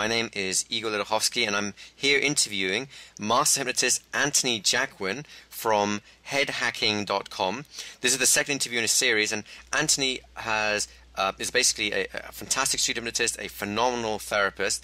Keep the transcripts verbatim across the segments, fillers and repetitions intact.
My name is Igor Ledóchowski, and I'm here interviewing master hypnotist Anthony Jacquin from head hacking dot com. This is the second interview in a series, and Anthony has uh, is basically a, a fantastic street hypnotist, a phenomenal therapist.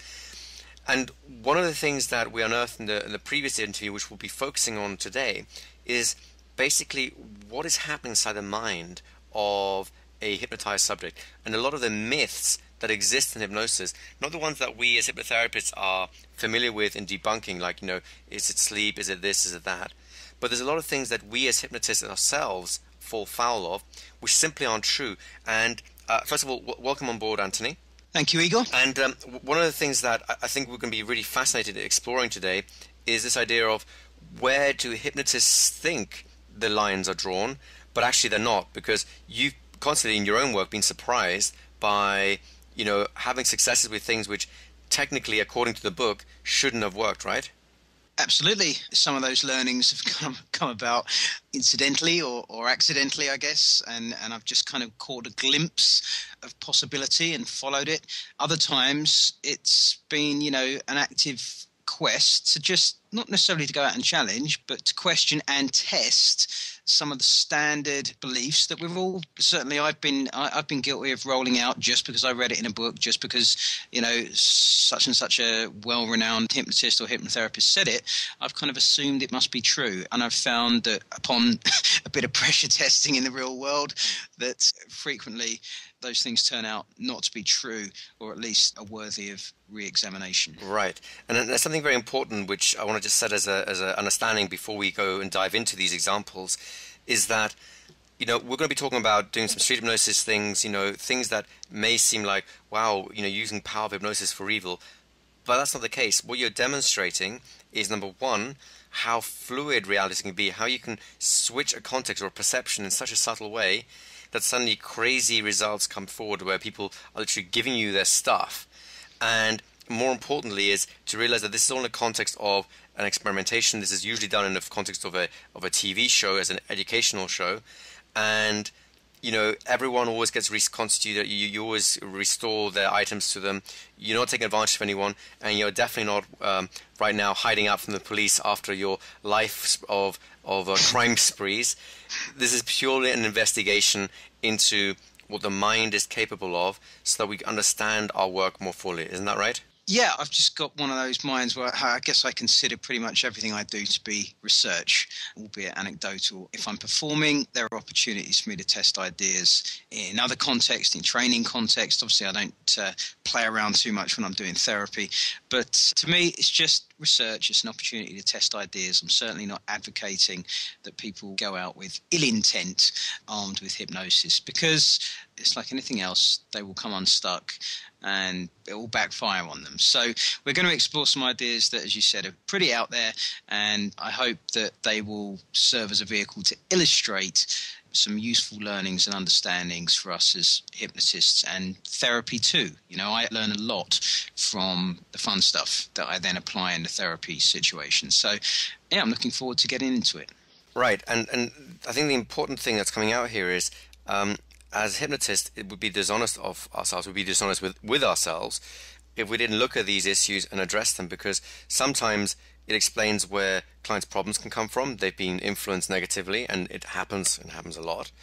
And one of the things that we unearthed in the, in the previous interview, which we'll be focusing on today, is basically what is happening inside the mind of a hypnotized subject, and a lot of the myths that exist in hypnosis, not the ones that we as hypnotherapists are familiar with in debunking, like, you know, is it sleep, is it this, is it that, but there's a lot of things that we as hypnotists ourselves fall foul of, which simply aren't true. And uh, first of all, w welcome on board, Anthony. Thank you, Igor. And um, one of the things that I think we're going to be really fascinated in exploring today is this idea of where do hypnotists think the lines are drawn, but actually they're not, because you've constantly in your own work been surprised by, you know, having successes with things which technically, according to the book, shouldn't have worked, right? Absolutely. Some of those learnings have come come about incidentally or, or accidentally, I guess, and, and I've just kind of caught a glimpse of possibility and followed it. Other times it's been, you know, an active quest to just not necessarily to go out and challenge, but to question and test some of the standard beliefs that we've all certainly I've been I, I've been guilty of rolling out just because I read it in a book, just because, you know, such and such a well-renowned hypnotist or hypnotherapist said it. I've kind of assumed it must be true, and I've found that upon a bit of pressure testing in the real world, that frequently those things turn out not to be true, or at least are worthy of re-examination. Right, and then there's something very important which I want to just set as a as an understanding before we go and dive into these examples, is that, you know, we're going to be talking about doing some street hypnosis things, you know, things that may seem like, wow, you know, using power of hypnosis for evil, but that's not the case. What you're demonstrating is, number one, how fluid reality can be, how you can switch a context or a perception in such a subtle way that suddenly crazy results come forward where people are literally giving you their stuff. And more importantly is to realize that this is all in the context of an experimentation. This is usually done in the context of a of a T V show, as an educational show, and, you know, everyone always gets reconstituted. You, you always restore their items to them. You're not taking advantage of anyone, and you're definitely not um, right now hiding out from the police after your life of of uh, crime sprees. This is purely an investigation into what the mind is capable of, so that we understand our work more fully. Isn't that right? Yeah, I've just got one of those minds where I guess I consider pretty much everything I do to be research, albeit anecdotal. If I'm performing, there are opportunities for me to test ideas in other contexts, in training context. Obviously, I don't uh, play around too much when I'm doing therapy. But to me, it's just research. It's an opportunity to test ideas. I'm certainly not advocating that people go out with ill intent armed with hypnosis, because it's like anything else, they will come unstuck and it will backfire on them. So we're going to explore some ideas that, as you said, are pretty out there, and I hope that they will serve as a vehicle to illustrate some useful learnings and understandings for us as hypnotists, and therapy too. You know, I learn a lot from the fun stuff that I then apply in the therapy situation. So yeah, I'm looking forward to getting into it. Right, and, and I think the important thing that's coming out here is, um, as hypnotists, it would be dishonest of ourselves, we'd be dishonest with, with ourselves if we didn't look at these issues and address them, because sometimes it explains where clients' problems can come from. They've been influenced negatively, and it happens, and happens a lot.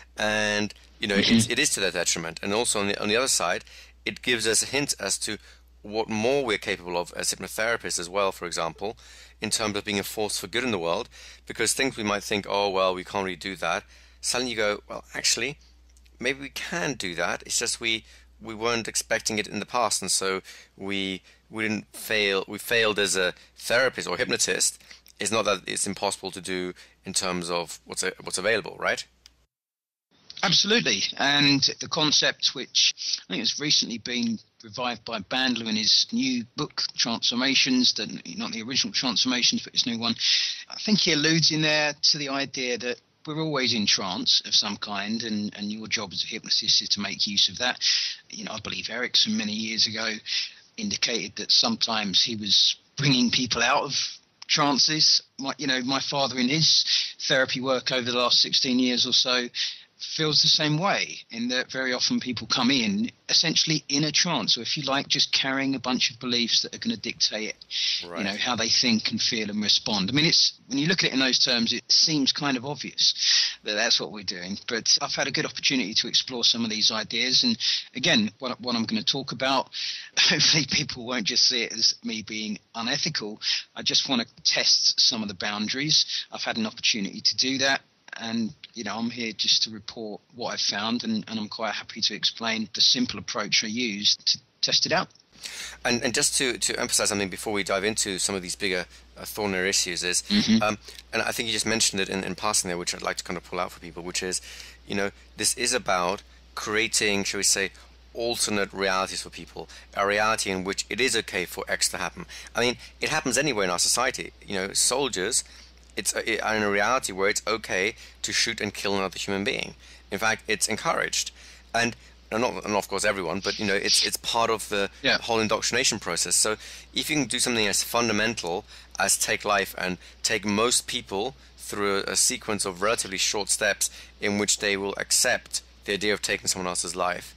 And, you know, Mm-hmm. it's, it is to their detriment. And also on the, on the other side, it gives us a hint as to what more we're capable of as hypnotherapists as well, for example, in terms of being a force for good in the world, because things we might think, oh, well, we can't really do that. Suddenly you go, well, actually, maybe we can do that. It's just we we weren't expecting it in the past, and so we we didn't fail. We failed as a therapist or hypnotist. It's not that it's impossible to do in terms of what's a, what's available, right? Absolutely, and the concept, which I think has recently been revived by Bandler in his new book, Transformations, the, not the original Transformations, but his new one, I think he alludes in there to the idea that we're always in trance of some kind, and, and your job as a hypnotist is to make use of that. You know, I believe Erickson many years ago indicated that sometimes he was bringing people out of trances. My, you know, my father in his therapy work over the last sixteen years or so feels the same way, in that very often people come in essentially in a trance, or if you like, just carrying a bunch of beliefs that are going to dictate, right, you know, how they think and feel and respond. I mean, it's, when you look at it in those terms, it seems kind of obvious that that's what we're doing. But I've had a good opportunity to explore some of these ideas. And again, what, what I'm going to talk about, hopefully people won't just see it as me being unethical. I just want to test some of the boundaries. I've had an opportunity to do that. And, you know, I'm here just to report what I've found, and, and I'm quite happy to explain the simple approach I used to test it out. And, and just to, to emphasize something before we dive into some of these bigger uh, thornier issues is, mm-hmm. um, and I think you just mentioned it in, in passing there, which I'd like to kind of pull out for people, which is, you know, this is about creating, shall we say, alternate realities for people, a reality in which it is okay for X to happen. I mean, it happens anywhere in our society. You know, soldiers, it's a, are in a reality where it's okay to shoot and kill another human being. In fact, it's encouraged. And not, and of course everyone, but you know, it's it's part of the yeah. whole indoctrination process. So if you can do something as fundamental as take life and take most people through a, a sequence of relatively short steps in which they will accept the idea of taking someone else's life,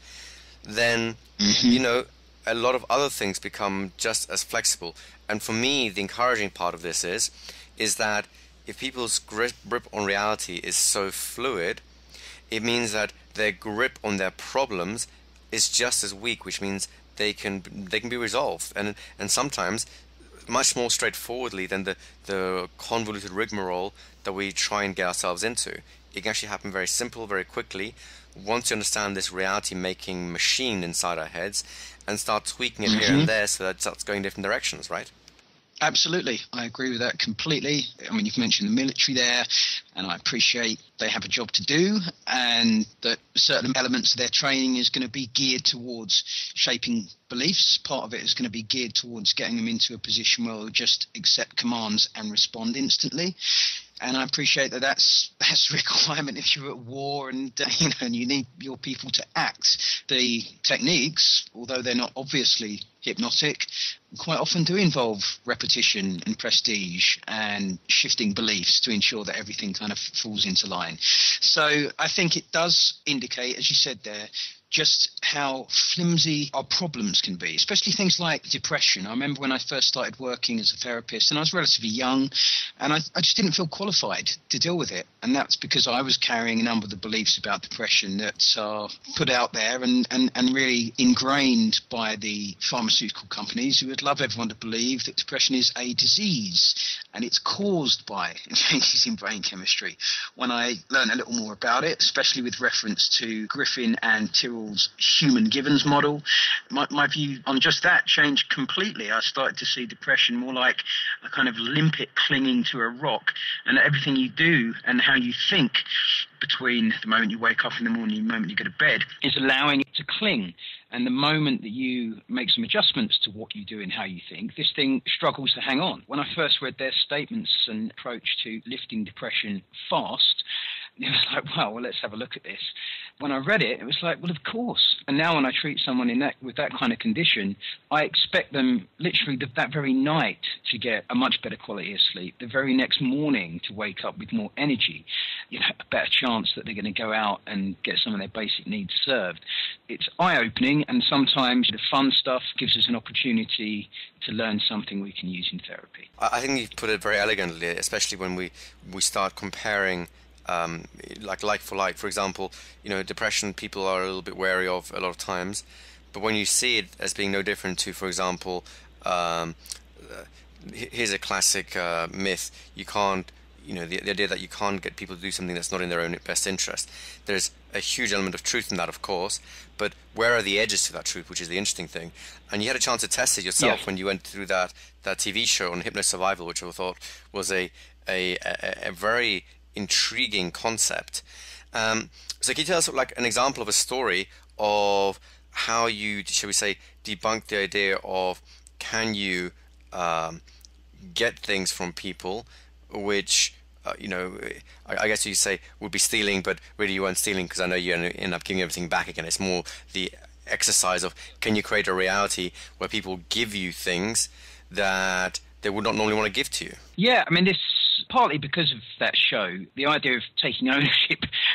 then mm-hmm. you know, a lot of other things become just as flexible. And for me, the encouraging part of this is is that if people's grip, grip on reality is so fluid, it means that their grip on their problems is just as weak, which means they can they can be resolved, and and sometimes much more straightforwardly than the the convoluted rigmarole that we try and get ourselves into. It can actually happen very simple, very quickly, once you understand this reality-making machine inside our heads and start tweaking it mm-hmm. here and there so that it starts going different directions, right? Absolutely. I agree with that completely. I mean, you've mentioned the military there, and I appreciate they have a job to do, and that certain elements of their training is going to be geared towards shaping beliefs. Part of it is going to be geared towards getting them into a position where they'll just accept commands and respond instantly. And I appreciate that that's, that's a requirement if you're at war and, uh, you know, and you need your people to act. The techniques, although they're not obviously hypnotic, quite often do involve repetition and prestige and shifting beliefs to ensure that everything kind of falls into line. So I think it does indicate, as you said there, just how flimsy our problems can be, especially things like depression. I remember when I first started working as a therapist, and I was relatively young, and I, I just didn't feel qualified to deal with it. And that's because I was carrying a number of the beliefs about depression that are put out there and, and, and really ingrained by the pharmaceutical companies, who would love everyone to believe that depression is a disease and it's caused by changes in brain chemistry. When I learned a little more about it, especially with reference to Griffin and Tyrrell's human Givens model, my, my view on just that changed completely. I started to see depression more like a kind of limpet clinging to a rock, and everything you do and how you think between the moment you wake up in the morning and the moment you go to bed is allowing it to cling. And the moment that you make some adjustments to what you do and how you think, this thing struggles to hang on. When I first read their statements and approach to lifting depression fast, it was like, wow, well, let's have a look at this. When I read it, it was like, well, of course. And now when I treat someone in that with that kind of condition, I expect them literally the, that very night to get a much better quality of sleep, the very next morning to wake up with more energy, you know, a better chance that they're going to go out and get some of their basic needs served. It's eye-opening, and sometimes the fun stuff gives us an opportunity to learn something we can use in therapy. I think you've put it very elegantly, especially when we, we start comparing Um, like like for like. For example, you know, depression people are a little bit wary of a lot of times, but when you see it as being no different to, for example, um, uh, here's a classic uh, myth: you can't, you know, the, the idea that you can't get people to do something that's not in their own best interest. There's a huge element of truth in that, of course, but where are the edges to that truth, which is the interesting thing. And you had a chance to test it yourself yeah. when you went through that that T V show on hypno survival, which I thought was a a, a, a very intriguing concept. Um, so can you tell us like an example of a story of how you, shall we say, debunk the idea of can you um, get things from people which, uh, you know, I, I guess you say would be stealing, but really you weren't stealing because I know you end up giving everything back again. It's more the exercise of can you create a reality where people give you things that they would not normally want to give to you? Yeah, I mean, this partly because of that show, the idea of taking ownership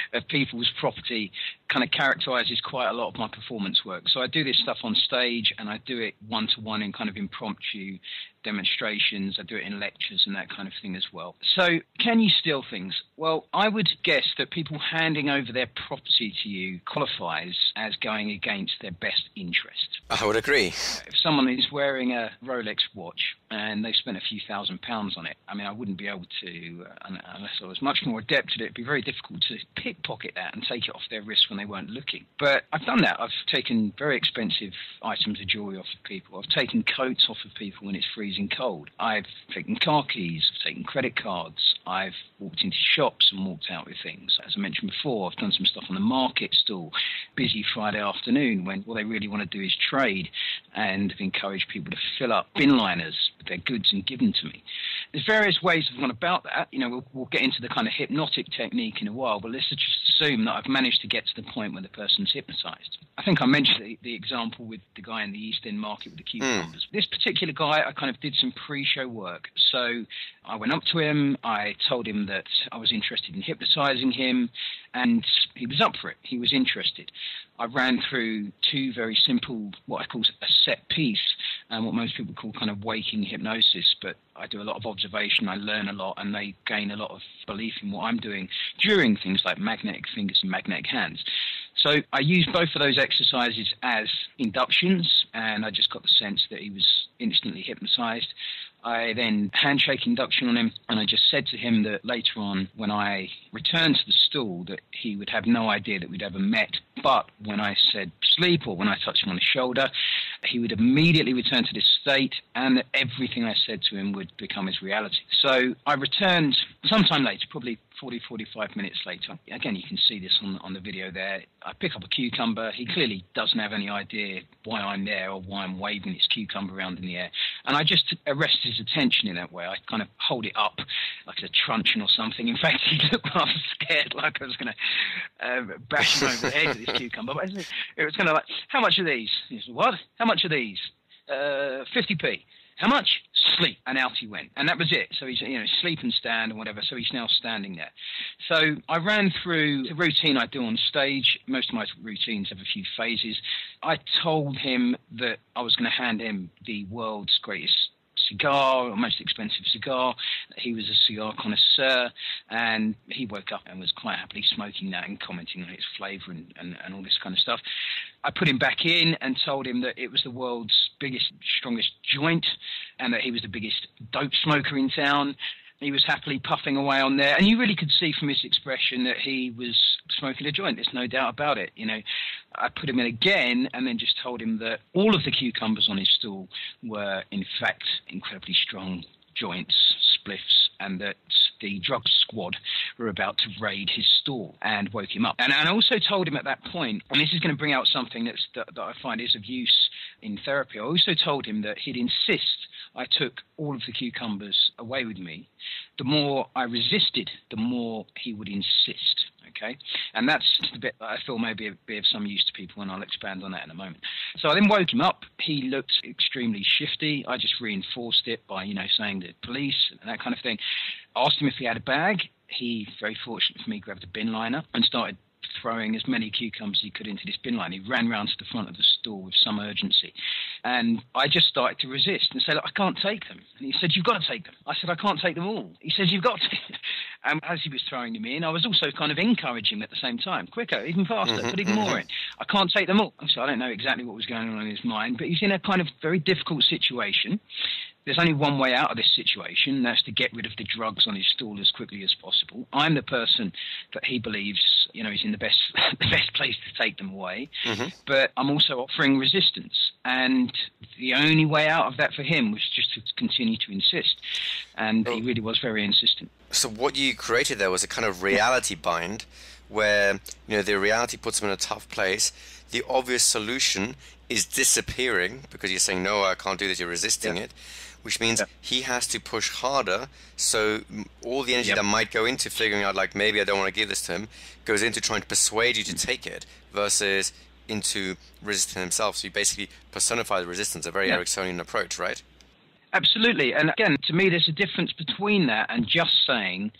of people's property kind of characterizes quite a lot of my performance work. So I do this stuff on stage, and I do it one-to-one in kind of impromptu demonstrations. I do it in lectures and that kind of thing as well. So can you steal things? Well, I would guess that people handing over their property to you qualifies as going against their best interest. I would agree. If someone is wearing a Rolex watch and they've spent a few thousand pounds on it, I mean, I wouldn't be able to, uh, unless I was much more adept at it, it'd be very difficult to pickpocket that and take it off their wrist when they weren't looking. But I've done that. I've taken very expensive items of jewellery off of people. I've taken coats off of people when it's freezing cold. I've taken car keys. I've taken credit cards. I've walked into shops and walked out with things. As I mentioned before, I've done some stuff on the market stall, busy Friday afternoon when all they really want to do is trade, and have encouraged people to fill up bin liners with their goods and give them to me. There's various ways of going about that. You know, we'll, we'll get into the kind of hypnotic technique in a while, but let's just assume that I've managed to get to the point where the person's hypnotized. I think I mentioned the, the example with the guy in the East End market with the cucumbers. Mm. This particular guy, I kind of did some pre-show work. So I went up to him, I told him that I was interested in hypnotizing him, and he was up for it. He was interested. I ran through two very simple, what I call a set piece, and what most people call kind of waking hypnosis, but I do a lot of observation, I learn a lot, and they gain a lot of belief in what I'm doing during things like magnetic fingers and magnetic hands. So I used both of those exercises as inductions, and I just got the sense that he was instantly hypnotized. I then handshake induction on him, and I just said to him that later on, when I returned to the stool, that he would have no idea that we'd ever met. But when I said sleep, or when I touched him on the shoulder, he would immediately return to this state, and that everything I said to him would become his reality. So I returned sometime later, probably forty, forty-five minutes later. Again, you can see this on, on the video there. I pick up a cucumber. He clearly doesn't have any idea why I'm there or why I'm waving this cucumber around in the air. And I just arrest his attention in that way. I kind of hold it up like a truncheon or something. In fact, he looked rather scared, like I was going to uh, bash him over the head with this cucumber. But it was kind of like, how much are these? He said, what? How much are these? Uh, fifty p. How much? Sleep. And out he went. And that was it. So he's, you know, sleep and stand and whatever. So he's now standing there. So I ran through the routine I do on stage. Most of my routines have a few phases. I told him that I was going to hand him the world's greatest cigar, or most expensive cigar. He was a cigar connoisseur, and he woke up and was quite happily smoking that and commenting on its flavour and, and, and all this kind of stuff. I put him back in and told him that it was the world's biggest, strongest joint, and that he was the biggest dope smoker in town. He was happily puffing away on there, and you really could see from his expression that he was smoking a joint. There's no doubt about it. You know, I put him in again, and then just told him that all of the cucumbers on his stool were, in fact, incredibly strong joints, spliffs, and that the drug squad were about to raid his stall, and woke him up. And, and I also told him at that point, and this is going to bring out something that's, that, that I find is of use in therapy. I also told him that he'd insist I took all of the cucumbers away with me. The more I resisted, the more he would insist. Okay, and that's the bit that I feel may be, be of some use to people, and I'll expand on that in a moment. So I then woke him up. He looked extremely shifty. I just reinforced it by, you know, saying the police and that kind of thing. I asked him if he had a bag. He, very fortunate for me, grabbed a bin liner and started throwing as many cucumbers as he could into this bin line. He ran round to the front of the store with some urgency. And I just started to resist and say, look, I can't take them. And he said, you've got to take them. I said, I can't take them all. He says, you've got to. And as he was throwing them in, I was also kind of encouraging him at the same time. Quicker, even faster, mm-hmm, put even mm-hmm. more in. I can't take them all. So I don't know exactly what was going on in his mind, but he's in a kind of very difficult situation. There's only one way out of this situation, and that's to get rid of the drugs on his stool as quickly as possible. I'm the person that he believes, you know, is in the best the best place to take them away, mm-hmm. but I'm also offering resistance. And the only way out of that for him was just to continue to insist. And oh. he really was very insistent. So what you created there was a kind of reality bind where, you know, the reality puts him in a tough place. The obvious solution is disappearing because you're saying, no, I can't do this, you're resisting yeah. it. Which means yep. he has to push harder, so all the energy yep. that might go into figuring out, like, maybe I don't want to give this to him, goes into trying to persuade you to take it, versus into resisting himself. So you basically personify the resistance, a very yep. Ericksonian approach, right? Absolutely. And again, to me, there's a difference between that and just saying,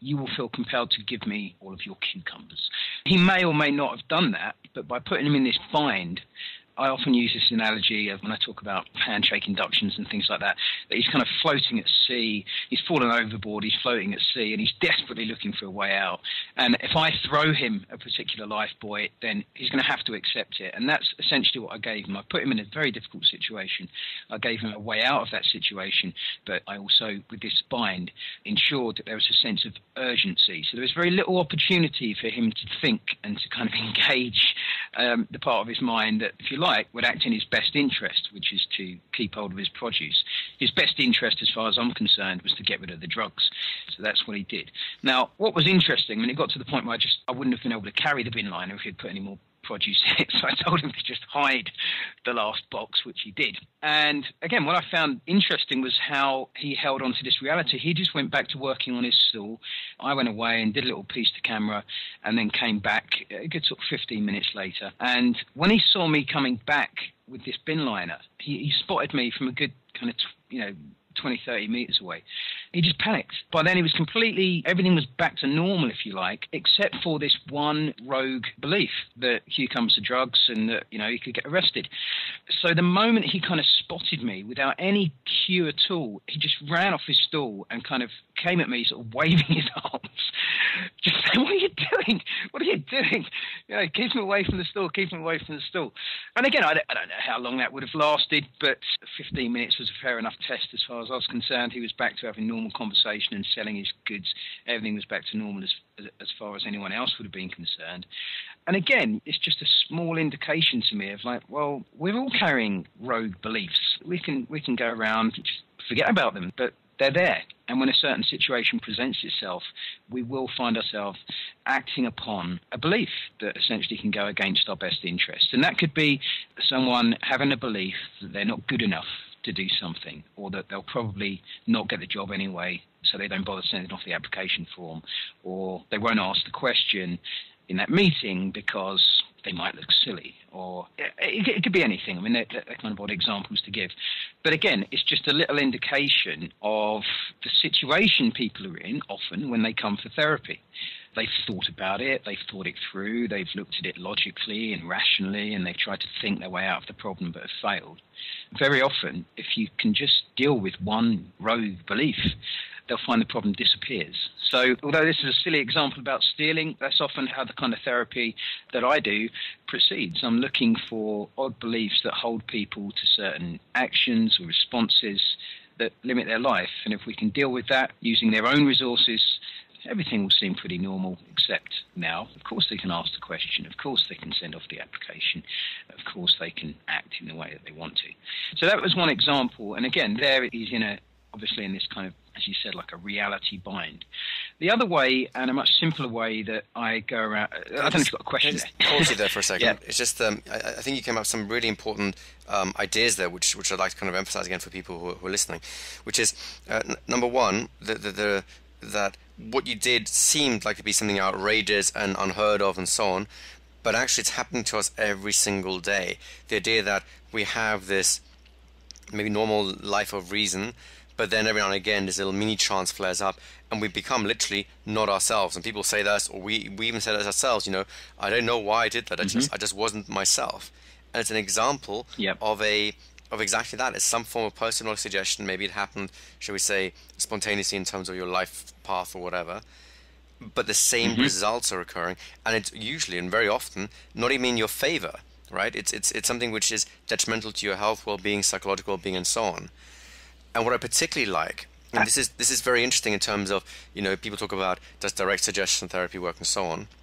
you will feel compelled to give me all of your cucumbers. He may or may not have done that, but by putting him in this bind, I often use this analogy of when I talk about handshake inductions and things like that, that he's kind of floating at sea, he's fallen overboard, he's floating at sea, and he's desperately looking for a way out. And if I throw him a particular life buoy, then he's going to have to accept it. And that's essentially what I gave him. I put him in a very difficult situation. I gave him a way out of that situation, but I also, with this bind, ensured that there was a sense of urgency. So there was very little opportunity for him to think and to kind of engage um, the part of his mind that, if you like, would act in his best interest, which is to keep hold of his produce. His best interest, as far as I'm concerned, was to get rid of the drugs. So that's what he did. Now, what was interesting, when it got to the point where I just I wouldn't have been able to carry the bin liner if he'd put any more produce in it, so I told him to just hide the last box, which he did. And again, what I found interesting was how he held on to this reality. He just went back to working on his stall. I went away and did a little piece to camera and then came back a good sort of fifteen minutes later. And when he saw me coming back with this bin liner, he, he spotted me from a good kind of, you know, twenty, thirty meters away. He just panicked. By then he was completely, everything was back to normal, if you like, except for this one rogue belief that cucumbers are drugs and that, you know, he could get arrested. So the moment he kind of spotted me without any cue at all, he just ran off his stool and kind of came at me sort of waving his arms, just saying, what are you doing? What are you doing? You know, keep him away from the stool, keep him away from the stool. And again, I don't, I don't know how long that would have lasted, but fifteen minutes was a fair enough test as far as I was concerned. He was back to having normal conversation and selling his goods. Everything was back to normal as, as far as anyone else would have been concerned. And again, it's just a small indication to me of like, well, we're all carrying rogue beliefs. We can we can go around, just forget about them, but they're there. And when a certain situation presents itself, we will find ourselves acting upon a belief that essentially can go against our best interests. And that could be someone having a belief that they're not good enough to do something, or that they'll probably not get the job anyway, so they don't bother sending off the application form, or they won't ask the question in that meeting because they might look silly, or it, it could be anything. I mean, they're, they're kind of odd examples to give. But again, it's just a little indication of the situation people are in often when they come for therapy. They've thought about it, they've thought it through, they've looked at it logically and rationally, and they've tried to think their way out of the problem but have failed. Very often, if you can just deal with one rogue belief, they'll find the problem disappears. So although this is a silly example about stealing, that's often how the kind of therapy that I do proceeds. I'm looking for odd beliefs that hold people to certain actions or responses that limit their life. And if we can deal with that using their own resources, everything will seem pretty normal, except now, of course, they can ask the question. Of course, they can send off the application. Of course, they can act in the way that they want to. So that was one example. And again, there it is in a, obviously in this kind of, as you said, like a reality bind. The other way, and a much simpler way that I go around, I don't know if you've got a question just there. Pause you there for a second. Yeah. It's just, um, I, I think you came up with some really important um, ideas there, which which I'd like to kind of emphasize again for people who are, who are listening, which is, uh, n- number one, the, the, the that what you did seemed like to be something outrageous and unheard of and so on, but actually it's happening to us every single day. The idea that we have this maybe normal life of reason, but then every now and again this little mini trance flares up and we become literally not ourselves. And people say that, or we we even say that ourselves, you know, I don't know why I did that, I Mm-hmm. just I just wasn't myself. And it's an example Yep. of a of exactly that. It's some form of personal suggestion. Maybe it happened, shall we say, spontaneously in terms of your life path or whatever. But the same Mm-hmm. results are occurring, and it's usually and very often not even in your favor, right? It's it's it's something which is detrimental to your health, well-being, psychological well-being, and so on. And what I particularly like, and this is this is very interesting in terms of, you know, people talk about does direct suggestion therapy work and so on.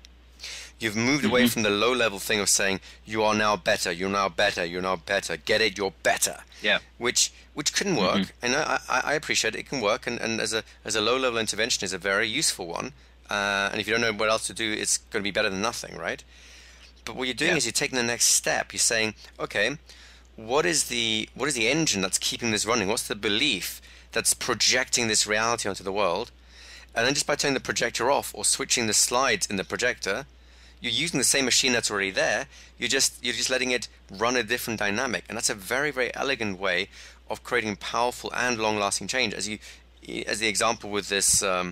You've moved away Mm-hmm. from the low-level thing of saying you are now better, you're now better, you're now better, get it, you're better. Yeah. Which which can work, Mm-hmm. and I, I, I appreciate it, it can work, and, and as a as a low-level intervention is a very useful one. Uh, and if you don't know what else to do, it's going to be better than nothing, right? But what you're doing Yeah. is you're taking the next step. You're saying, okay, what is the what is the engine that's keeping this running? What's the belief that's projecting this reality onto the world? And then just by turning the projector off or switching the slides in the projector, you're using the same machine that's already there. You're just you're just letting it run a different dynamic, and that's a very very elegant way of creating powerful and long-lasting change. As you as the example with this um,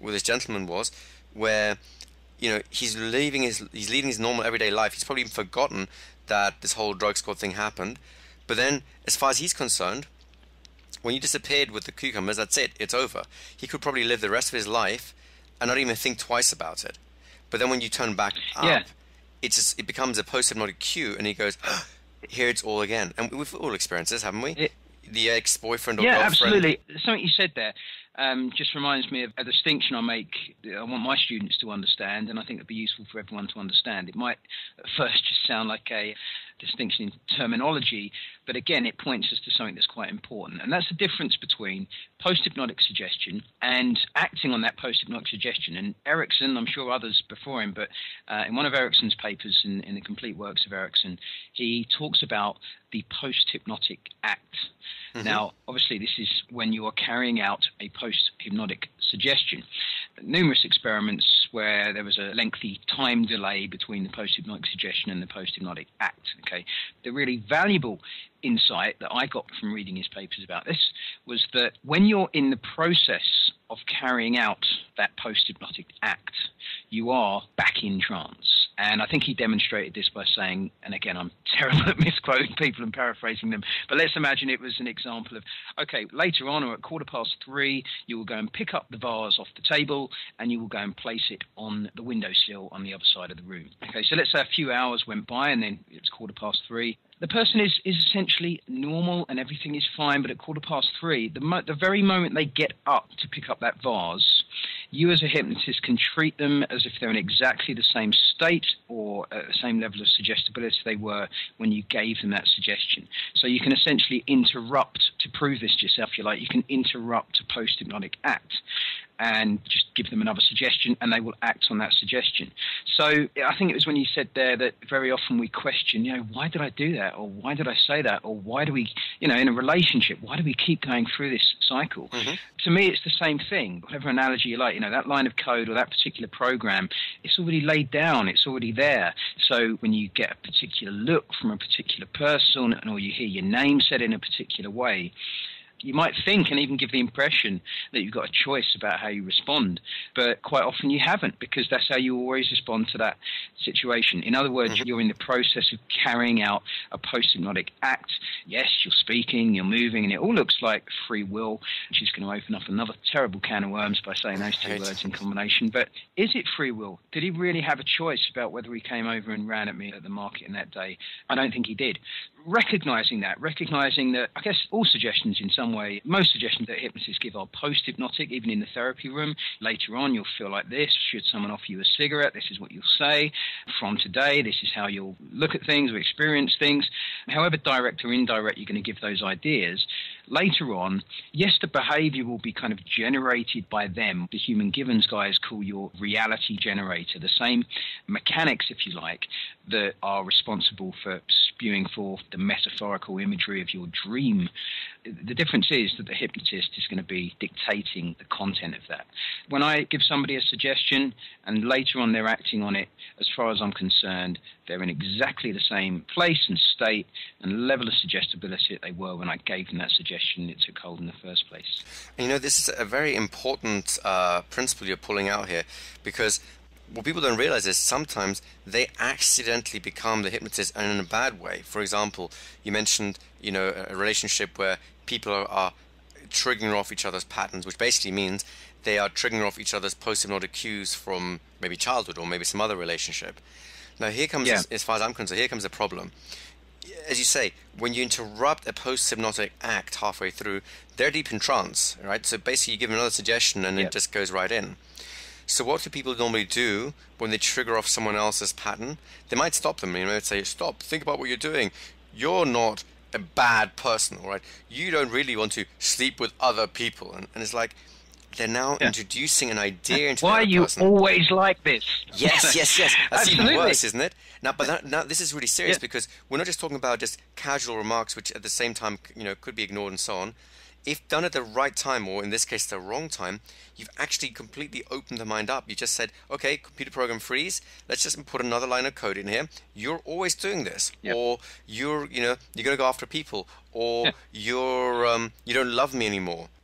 with this gentleman was, where you know he's leaving his he's leading his normal everyday life. He's probably even forgotten that this whole drug squad thing happened. But then, as far as he's concerned, when you disappeared with the cucumbers, that's it. It's over. He could probably live the rest of his life and not even think twice about it. But then when you turn back up, Yeah. it just it becomes a post-hypnotic cue, and he goes, oh, here it's all again. And we've all experienced this, haven't we? It, The ex-boyfriend or yeah, girlfriend. absolutely. Something you said there um, just reminds me of a distinction I make that I want my students to understand, and I think it'd be useful for everyone to understand. It might at first just sound like a distinction in terminology, but again, it points us to something that's quite important, and that's the difference between post-hypnotic suggestion and acting on that post-hypnotic suggestion. And Erickson, I'm sure others before him, but uh, in one of Erickson's papers in, in the complete works of Erickson, he talks about the post-hypnotic act. Mm-hmm. Now, obviously, this is when you are carrying out a post-hypnotic suggestion. Numerous experiments where there was a lengthy time delay between the post-hypnotic suggestion and the post-hypnotic act. Okay, the really valuable insight that I got from reading his papers about this was that when you're in the process of carrying out that post-hypnotic act, you are back in trance. And I think he demonstrated this by saying, and again, I'm terrible at misquoting people and paraphrasing them, but let's imagine it was an example of, okay, later on or at quarter past three, you will go and pick up the vase off the table and you will go and place it on the windowsill on the other side of the room. Okay, so let's say a few hours went by and then it's quarter past three. The person is, is essentially normal and everything is fine, but at quarter past three, the, mo- the very moment they get up to pick up that vase, you as a hypnotist can treat them as if they're in exactly the same state or at the same level of suggestibility they were when you gave them that suggestion. So you can essentially interrupt, to prove this to yourself, if you like, you can interrupt a post-hypnotic act and just give them another suggestion and they will act on that suggestion. So I think it was when you said there that very often we question, you know, why did I do that? Or why did I say that? Or why do we, you know, in a relationship, why do we keep going through this cycle? Mm-hmm. To me, it's the same thing. Whatever analogy you like, you know, that line of code or that particular program, it's already laid down. It's already there. So when you get a particular look from a particular person or you hear your name said in a particular way, you might think and even give the impression that you've got a choice about how you respond, but quite often you haven't, because that's how you always respond to that situation. In other words, mm-hmm. you're in the process of carrying out a post-hypnotic act. Yes, you're speaking, you're moving, and it all looks like free will, which is going to open up another terrible can of worms by saying those two words in combination. But is it free will? Did he really have a choice about whether he came over and ran at me at the market in that day? I don't think he did. Recognizing that, recognizing that, I guess all suggestions in some way, most suggestions that hypnotists give are post-hypnotic, even in the therapy room. Later on, you'll feel like this. Should someone offer you a cigarette, this is what you'll say. From today, this is how you'll look at things or experience things. However direct or indirect you're going to give those ideas, later on, yes, the behavior will be kind of generated by them. The Human Givens guys call your reality generator, the same mechanics, if you like, that are responsible for spewing forth the metaphorical imagery of your dream. The difference is that the hypnotist is going to be dictating the content of that. When I give somebody a suggestion and later on they're acting on it, as far as I'm concerned, they're in exactly the same place and state and level of suggestibility that they were when I gave them that suggestion it took hold in the first place. And you know, this is a very important uh, principle you're pulling out here, because what people don't realize is sometimes they accidentally become the hypnotist, and in a bad way. For example, you mentioned, you know, a relationship where people are, are triggering off each other's patterns, which basically means they are triggering off each other's post-hypnotic cues from maybe childhood or maybe some other relationship. Now here comes, yeah. as, as far as I'm concerned, here comes the problem. As you say, when you interrupt a post-hypnotic act halfway through, they're deep in trance, right? So basically you give them another suggestion and yeah. it just goes right in. So what do people normally do when they trigger off someone else's pattern? They might stop them, you know, say, stop, think about what you're doing. You're not a bad person, all right? You don't really want to sleep with other people. And, and it's like, they're now yeah. introducing an idea into Why are you person. always like this? Yes, yes, yes. That's Absolutely. even worse, isn't it? Now, but that, now this is really serious yeah. because we're not just talking about just casual remarks, which at the same time, you know, could be ignored and so on. If done at the right time, or in this case, the wrong time, you've actually completely opened the mind up. You just said, okay, computer program freeze. Let's just put another line of code in here. You're always doing this, yep. or you're, you know, you're going to go after people, or yep. you're, um, you don't love me anymore.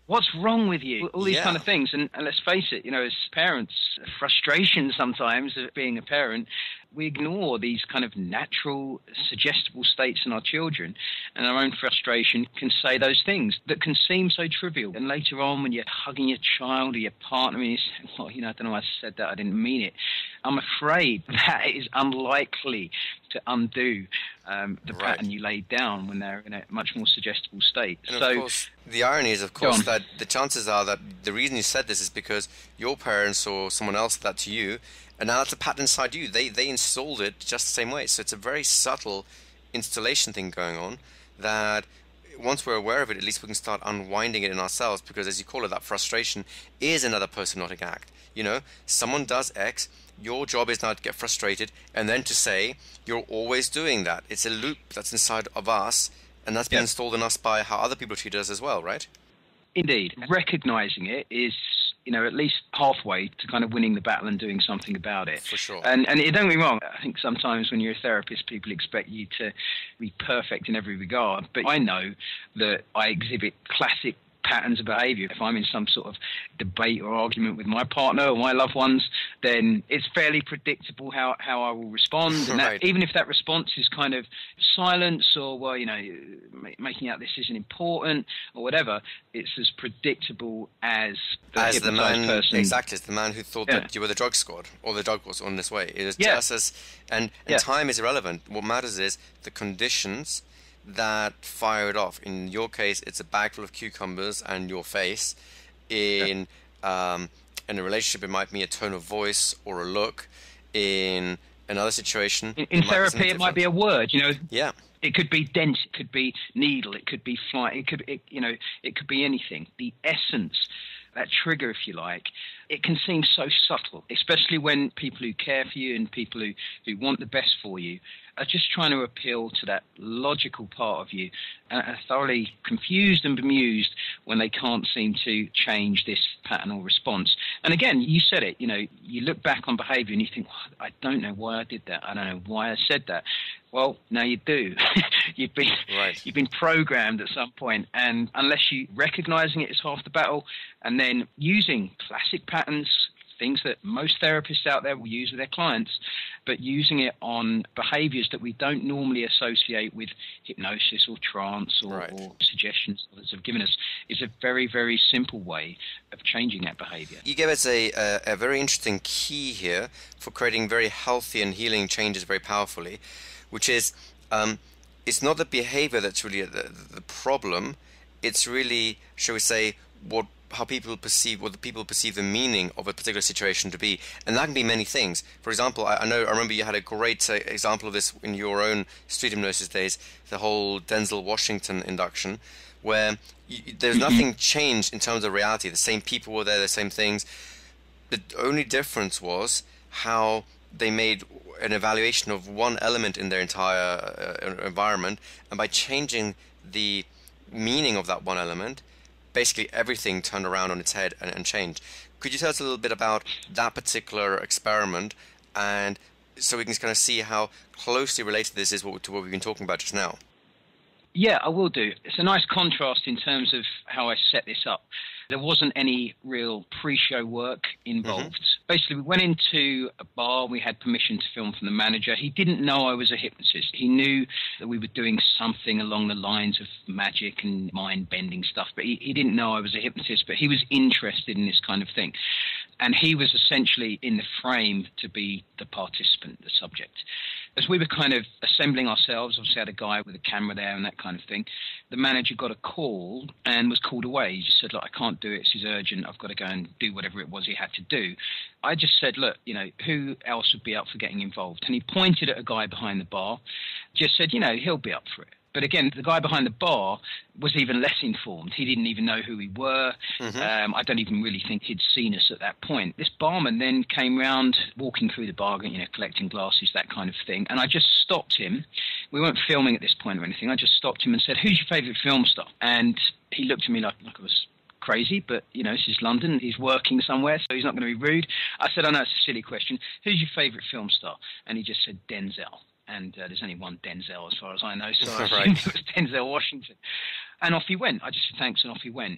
What's wrong with you? All these Yeah. kind of things. And, and let's face it, you know, as parents, frustration sometimes of being a parent, we ignore these kind of natural, suggestible states in our children, and our own frustration can say those things that can seem so trivial. And later on, when you're hugging your child or your partner, and you say, well, you know, I don't know why I said that, I didn't mean it. I'm afraid that is unlikely to undo um, the Right. pattern you laid down when they're in a much more suggestible state. And so, of course, the irony is, of Go course, on. that the chances are that the reason you said this is because your parents or someone else said that to you, and now that's a pattern inside you. They they installed it just the same way. So it's a very subtle installation thing going on that once we're aware of it, at least we can start unwinding it in ourselves, because as you call it, that frustration is another post-hypnotic act. You know, someone does X, your job is now to get frustrated and then to say, you're always doing that. It's a loop that's inside of us, and that's been Yeah. installed in us by how other people treat us as well, right? Indeed. Recognizing it is, you know, at least halfway to kind of winning the battle and doing something about it. For sure. And and it, don't get me wrong, I think sometimes when you're a therapist, people expect you to be perfect in every regard. But I know that I exhibit classic patterns of behavior. If I'm in some sort of debate or argument with my partner or my loved ones, then it's fairly predictable how, how I will respond. And that, Right. even if that response is kind of silence or, well, you know, ma- making out this isn't important or whatever, it's as predictable as the As the hypnotized man, person. exactly, as the man who thought Yeah. that you were the drug squad, or the drug was on this way. It is Yeah. just as, and, and Yeah. time is irrelevant. What matters is the conditions that fire it off. In your case, it's a bag full of cucumbers and your face. In um, in a relationship, it might be a tone of voice or a look. In another situation, In, in it might be therapy, something it might be different. a word, you know. Yeah. It could be dent, it could be needle, it could be fly, it could, it, you know, it could be anything. The essence, that trigger, if you like, it can seem so subtle, especially when people who care for you and people who, who want the best for you are just trying to appeal to that logical part of you and are thoroughly confused and bemused when they can't seem to change this pattern or response. And again, you said it, you know, you look back on behavior and you think, well, I don't know why I did that. I don't know why I said that. Well, now you do. you've been Right. you've been programmed at some point, and unless you recognizing it is half the battle, and then using classic patterns, things that most therapists out there will use with their clients, but using it on behaviors that we don't normally associate with hypnosis or trance or, Right. or suggestions others have given us, is a very, very simple way of changing that behavior. You gave us a, a, a very interesting key here for creating very healthy and healing changes very powerfully, which is um, it's not the behavior that's really the, the problem. It's really, shall we say, what how people perceive, what the people perceive the meaning of a particular situation to be, and that can be many things. For example, I, I know I remember you had a great uh, example of this in your own street hypnosis days, the whole Denzel Washington induction, where you, there's nothing changed in terms of reality. The same people were there, the same things. The only difference was how they made an evaluation of one element in their entire uh, environment, and by changing the meaning of that one element, basically everything turned around on its head and, and changed. Could you tell us a little bit about that particular experiment, and so we can kind of see how closely related this is what, to what we've been talking about just now? Yeah, I will do. It's a nice contrast in terms of how I set this up. There wasn't any real pre-show work involved. Mm-hmm. Basically, we went into a bar. We had permission to film from the manager. He didn't know I was a hypnotist. He knew that we were doing something along the lines of magic and mind-bending stuff, but he, he didn't know I was a hypnotist, but he was interested in this kind of thing. And he was essentially in the frame to be the participant, the subject. As we were kind of assembling ourselves, obviously had a guy with a camera there and that kind of thing, the manager got a call and was called away. He just said, look, I can't do it. This is urgent. I've got to go and do whatever it was he had to do. I just said, look, you know, who else would be up for getting involved? And he pointed at a guy behind the bar, just said, you know, he'll be up for it. But again, the guy behind the bar was even less informed. He didn't even know who we were. Mm-hmm. Um, I don't even really think he'd seen us at that point. This barman then came round, walking through the bar, you know, collecting glasses, that kind of thing. And I just stopped him. We weren't filming at this point or anything. I just stopped him and said, who's your favourite film star? And he looked at me like, like I was crazy, but, you know, this is London. He's working somewhere, so he's not going to be rude. I said, I know it's a silly question. Who's your favourite film star? And he just said, Denzel. And uh, there's only one Denzel as far as I know, so I assumed it was Denzel Washington. And off he went. I just said thanks, and off he went.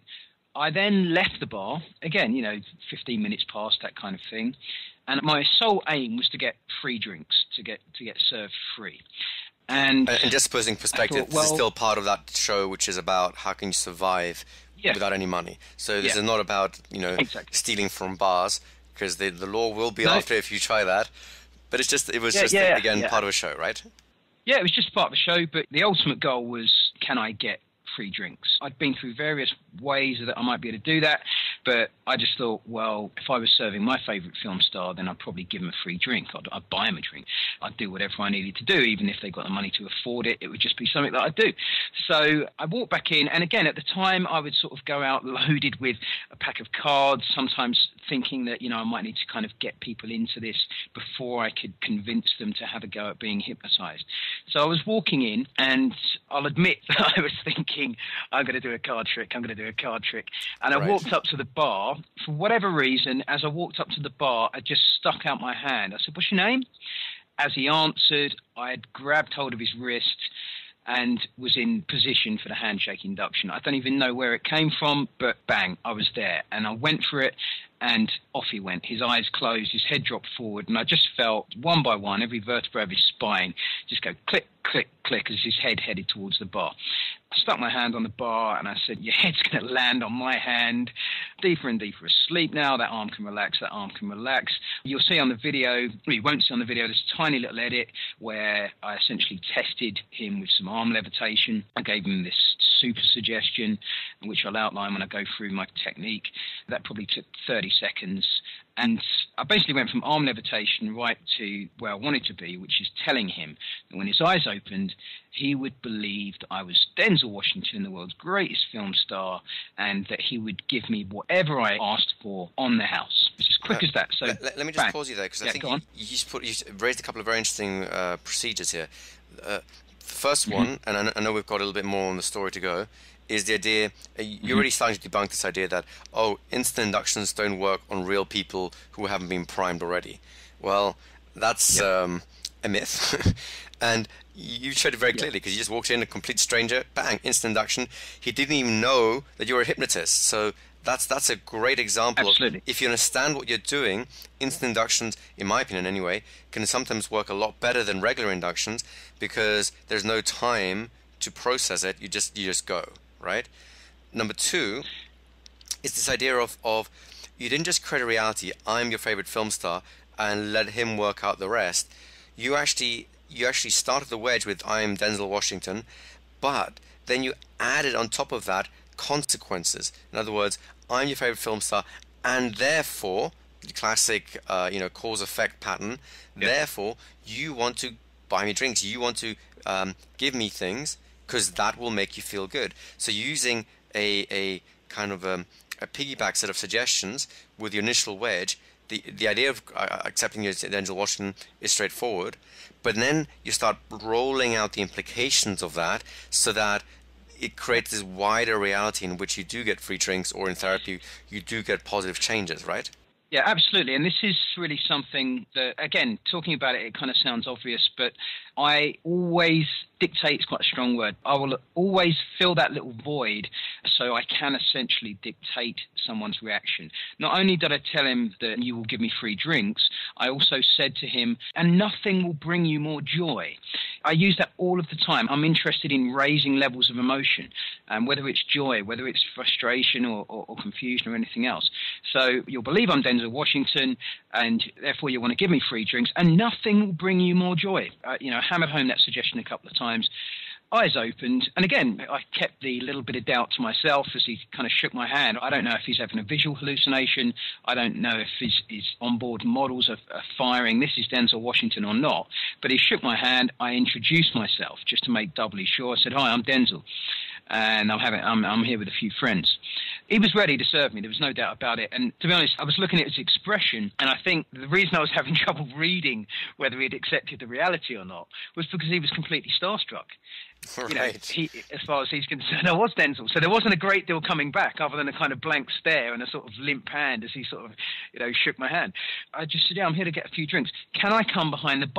I then left the bar, again, you know, fifteen minutes past, that kind of thing. And my sole aim was to get free drinks, to get to get served free. And, and just putting perspective, thought, well, this is still part of that show, which is about how can you survive yeah. without any money. So this yeah. is not about, you know, exactly. stealing from bars, because the, the law will be no. after if you try that. But it's just, it was yeah, just, yeah, again, yeah. part of a show, right? Yeah, it was just part of the show, but the ultimate goal was, can I get free drinks? I'd been through various ways that I might be able to do that, but I just thought, well, if I was serving my favourite film star, then I'd probably give him a free drink. I'd, I'd buy him a drink. I'd do whatever I needed to do, even if they got the money to afford it. It would just be something that I'd do. So I walked back in, and again, at the time, I would sort of go out loaded with a pack of cards, sometimes thinking that, you know, I might need to kind of get people into this before I could convince them to have a go at being hypnotised. So I was walking in, and I'll admit that I was thinking, I'm going to do a card trick, I'm going to do a card trick. And I right. walked up to the bar. For whatever reason, as I walked up to the bar, I just stuck out my hand. I said, what's your name? As he answered, I had grabbed hold of his wrist and was in position for the handshake induction. I don't even know where it came from, but bang, I was there. And I went for it, and off he went. His eyes closed, his head dropped forward, and I just felt, one by one, every vertebra of his spine just go click, click, click as his head headed towards the bar. I stuck my hand on the bar, and I said, your head's going to land on my hand. Deeper and deeper asleep now. That arm can relax, that arm can relax. You'll see on the video, well, you won't see on the video, there's a tiny little edit where I essentially tested him with some arm levitation. I gave him this super suggestion, which I'll outline when I go through my technique. That probably took thirty seconds. And I basically went from arm levitation right to where I wanted to be, which is telling him that when his eyes opened, he would believe that I was Denzel Washington, the world's greatest film star, and that he would give me whatever I asked for on the house. It's as quick uh, as that. So let, let me just bang. pause you there, because I yeah, think you, you, just put, you raised a couple of very interesting uh, procedures here. Uh, the first mm-hmm. one, and I, I know we've got a little bit more on the story to go, is the idea, uh, you're mm-hmm. already starting to debunk this idea that, oh, instant inductions don't work on real people who haven't been primed already. Well, that's yep. um, a myth. And you showed it very clearly, because yep. you just walked in, a complete stranger, bang, instant induction. He didn't even know that you were a hypnotist. So that's that's a great example Absolutely. of, if you understand what you're doing, instant inductions, in my opinion anyway, can sometimes work a lot better than regular inductions, because there's no time to process it. You just you just go. Right? Number two is this idea of, of you didn't just create a reality, I'm your favorite film star, and let him work out the rest. You actually you actually started the wedge with I'm Denzel Washington, but then you added on top of that consequences. In other words, I'm your favorite film star, and therefore, the classic uh, you know, cause-effect pattern, yep. therefore, you want to buy me drinks, you want to um, give me things, because that will make you feel good. So using a, a kind of a, a piggyback set of suggestions with your initial wedge, the, the idea of uh, accepting your Denzel Washington is straightforward, but then you start rolling out the implications of that so that it creates this wider reality in which you do get free drinks, or in therapy, you do get positive changes, right? Yeah, absolutely. And this is really something that, again, talking about it, it kind of sounds obvious, but I always dictate is quite a strong word. I will always fill that little void so I can essentially dictate someone's reaction. Not only did I tell him that you will give me free drinks, I also said to him, and nothing will bring you more joy. I use that all of the time. I'm interested in raising levels of emotion, um, whether it's joy, whether it's frustration or, or, or confusion or anything else. So you'll believe I'm Denzel Washington, and therefore you want to give me free drinks, and nothing will bring you more joy. Uh, you know, I hammered home that suggestion a couple of times. Eyes opened, and again, I kept the little bit of doubt to myself as he kind of shook my hand. I don't know if he's having a visual hallucination. I don't know if his, his onboard models are, are firing, this is Denzel Washington or not. But he shook my hand. I introduced myself just to make doubly sure. I said, hi, I'm Denzel, and I'm, having, I'm, I'm here with a few friends. He was ready to serve me. There was no doubt about it. And to be honest, I was looking at his expression, and I think the reason I was having trouble reading whether he'd accepted the reality or not was because he was completely starstruck. Right. You know, he, as far as he's concerned, I was Denzel. So there wasn't a great deal coming back other than a kind of blank stare and a sort of limp hand as he sort of, you know, shook my hand. I just said, yeah, I'm here to get a few drinks. Can I come behind the bar?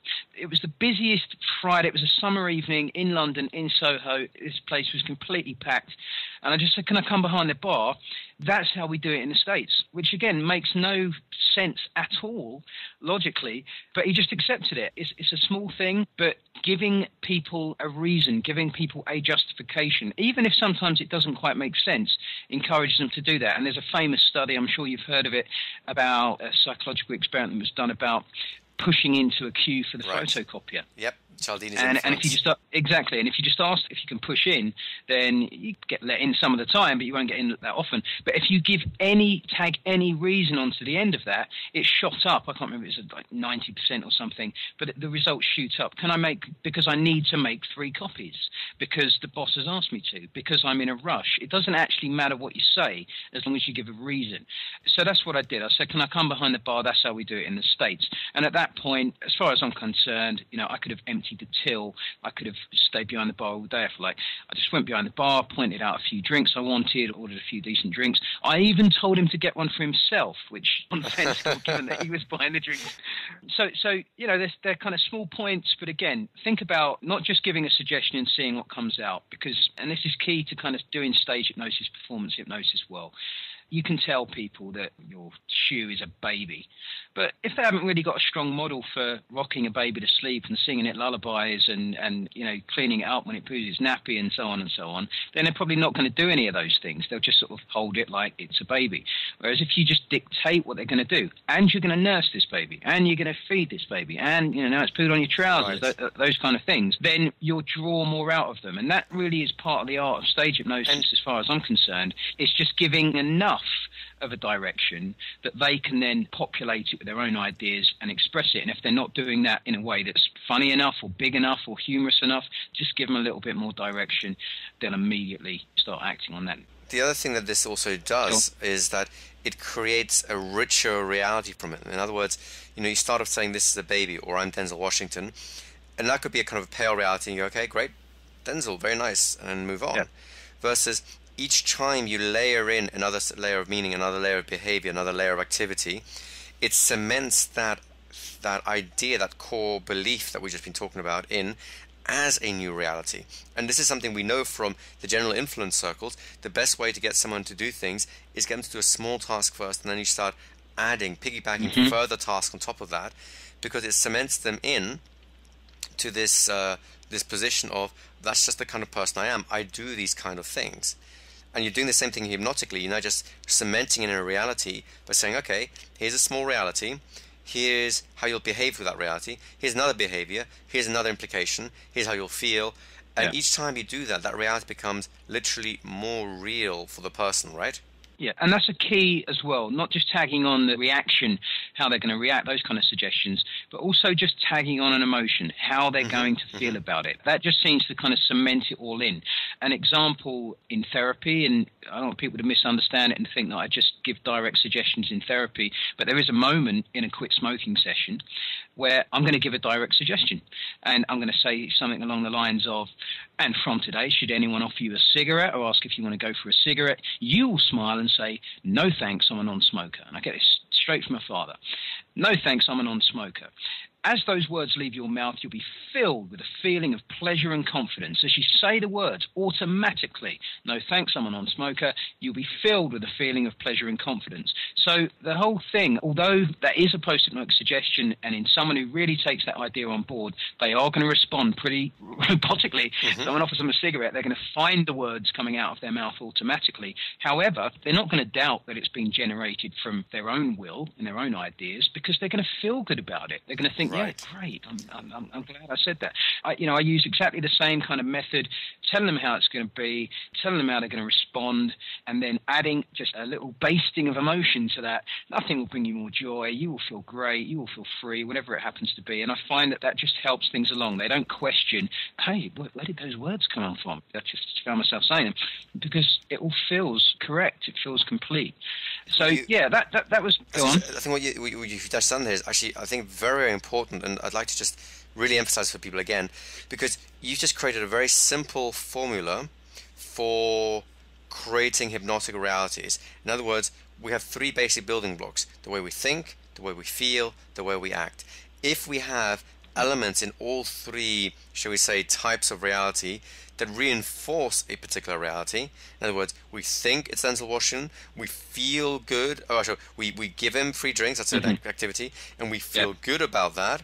It was the busiest Friday. It was a summer evening in London, in Soho. This place was completely packed. And I just said, can I come behind the bar? That's how we do it in the States, which, again, makes no sense at all, logically. But he just accepted it. It's, it's a small thing, but giving people a reason, giving people a justification, even if sometimes it doesn't quite make sense, encourages them to do that. And there's a famous study, I'm sure you've heard of it, about a psychological experiment that was done about pushing into a queue for the right. photocopier. Yep. Cialdini's and, influence. and if you just exactly, and if you just ask if you can push in, then you get let in some of the time, but you won't get in that often. But if you give any tag any reason onto the end of that, it's shot up. I can't remember, it's like ninety percent or something, but the results shoot up. Can I make because I need to make three copies because the boss has asked me to, because I'm in a rush. It doesn't actually matter what you say as long as you give a reason. So that's what I did. I said, can I come behind the bar? That's how we do it in the States. And at that point, as far as I'm concerned, you know, I could have emptied the till. I could have stayed behind the bar all day. If like, I just went behind the bar, pointed out a few drinks I wanted, ordered a few decent drinks. I even told him to get one for himself, which nonsensical given that he was buying the drinks. So, so you know, they're, they're kind of small points, but again, think about not just giving a suggestion and seeing what comes out, because, and this is key to kind of doing stage hypnosis, performance hypnosis well. You can tell people that your shoe is a baby. But if they haven't really got a strong model for rocking a baby to sleep and singing it lullabies and, and you know, cleaning it up when it poos its nappy and so on and so on, then they're probably not going to do any of those things. They'll just sort of hold it like it's a baby. Whereas if you just dictate what they're going to do, and you're going to nurse this baby, and you're going to feed this baby, and, you know, now it's pooed on your trousers, right. th- those kind of things, then you'll draw more out of them. And that really is part of the art of stage hypnosis, and as far as I'm concerned. It's just giving enough of a direction that they can then populate it with their own ideas and express it. And if they're not doing that in a way that's funny enough or big enough or humorous enough, just give them a little bit more direction. They'll immediately start acting on that. The other thing that this also does sure. is that it creates a richer reality from it. In other words, you know, you start off saying this is a baby, or I'm Denzel Washington, and that could be a kind of a pale reality, and you go, okay, great, Denzel, very nice, and then move on. Yeah. Versus each time you layer in another layer of meaning, another layer of behavior, another layer of activity, it cements that that idea, that core belief that we've just been talking about in as a new reality. And this is something we know from the general influence circles. The best way to get someone to do things is get them to do a small task first, and then you start adding, piggybacking mm-hmm. further tasks on top of that, because it cements them in to this uh, this position of, that's just the kind of person I am. I do these kind of things. And you're doing the same thing hypnotically. You're not just cementing it in a reality by saying, okay, here's a small reality. Here's how you'll behave with that reality. Here's another behavior. Here's another implication. Here's how you'll feel. And yeah. each time you do that, that reality becomes literally more real for the person, right? Yeah, and that's a key as well, not just tagging on the reaction, how they're going to react, those kind of suggestions, but also just tagging on an emotion, how they're mm-hmm. going to feel mm-hmm. about it. That just seems to kind of cement it all in. An example in therapy, and I don't want people to misunderstand it and think that I just give direct suggestions in therapy, but there is a moment in a quit smoking session where I'm going to give a direct suggestion, and I'm going to say something along the lines of, and from today, should anyone offer you a cigarette or ask if you want to go for a cigarette, you will smile and say, no thanks, I'm a non-smoker. And I get this straight from my father. No thanks, I'm a non-smoker. As those words leave your mouth, you'll be filled with a feeling of pleasure and confidence. As you say the words, automatically, no thanks, I'm a non-smoker, you'll be filled with a feeling of pleasure and confidence. So the whole thing, although that is a post-hypnotic suggestion, and in someone who really takes that idea on board, they are going to respond pretty robotically. Mm-hmm. Someone offers them a cigarette, they're going to find the words coming out of their mouth automatically. However, they're not going to doubt that it's been generated from their own will and their own ideas, because they're going to feel good about it. They're going to think, right. yeah, great, I'm, I'm, I'm glad I said that. I, you know, I use exactly the same kind of method, telling them how it's going to be, telling them how they're going to respond, and then adding just a little basting of emotion to that. Nothing will bring you more joy. You will feel great. You will feel free, whatever it happens to be. And I find that that just helps things along. They don't question, hey, where, where did those words come out from? I just found myself saying them, because it all feels correct. It feels complete. So, you, yeah, that, that, that was... Go on. I think what, you, what you've just done there is actually, I think, very, very important, and I'd like to just really emphasize for people again, because you've just created a very simple formula for creating hypnotic realities. In other words, we have three basic building blocks: the way we think, the way we feel, the way we act. If we have elements in all three, shall we say, types of reality that reinforce a particular reality. In other words, we think it's Denzel Washington, we feel good, oh, sorry, we, we give him free drinks, that's an Mm-hmm. activity, and we feel Yeah. good about that.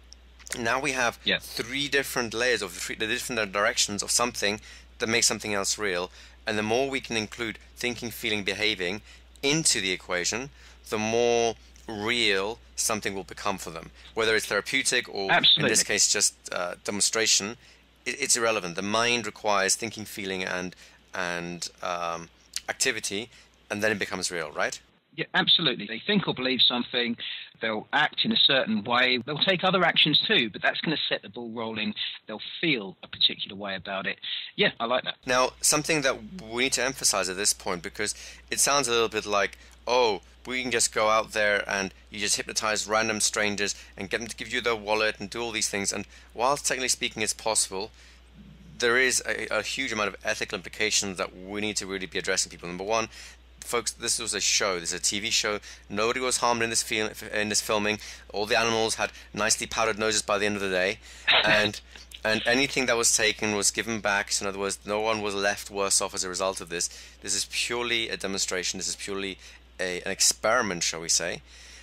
Now we have Yeah. three different layers of three the different directions of something that makes something else real. And the more we can include thinking, feeling, behaving into the equation, the more real something will become for them. Whether it's therapeutic or, in this Absolutely. case, just uh, demonstration, it, it's irrelevant. The mind requires thinking, feeling, and and um, activity, and then it becomes real, right? Yeah, absolutely. They think or believe something, they'll act in a certain way, they'll take other actions too, but that's going to set the ball rolling. They'll feel a particular way about it. Yeah, I like that. Now, something that we need to emphasize at this point, because it sounds a little bit like, oh, we can just go out there and you just hypnotize random strangers and get them to give you their wallet and do all these things. And while technically speaking it's possible, there is a, a huge amount of ethical implications that we need to really be addressing people. Number one, folks, this was a show. This is a T V show. Nobody was harmed in this fil- in this filming. All the animals had nicely powdered noses by the end of the day, and and anything that was taken was given back. So in other words, no one was left worse off as a result of this. This is purely a demonstration. This is purely a, an experiment, shall we say?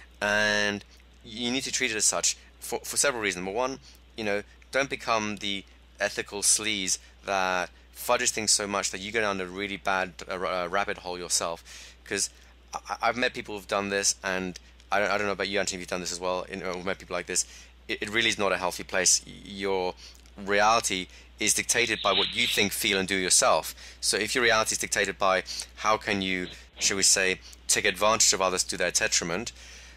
And you need to treat it as such for for several reasons. Number one, you know, don't become the ethical sleaze that fudges things so much that you go down a really bad uh, uh, rabbit hole yourself. Because I've met people who've done this, and I don't, I don't know about you, Anthony, if you've done this as well. You know, we've met people like this. It, it really is not a healthy place. Your reality is dictated by what you think, feel, and do yourself. So if your reality is dictated by how can you, shall we say, take advantage of others to their detriment,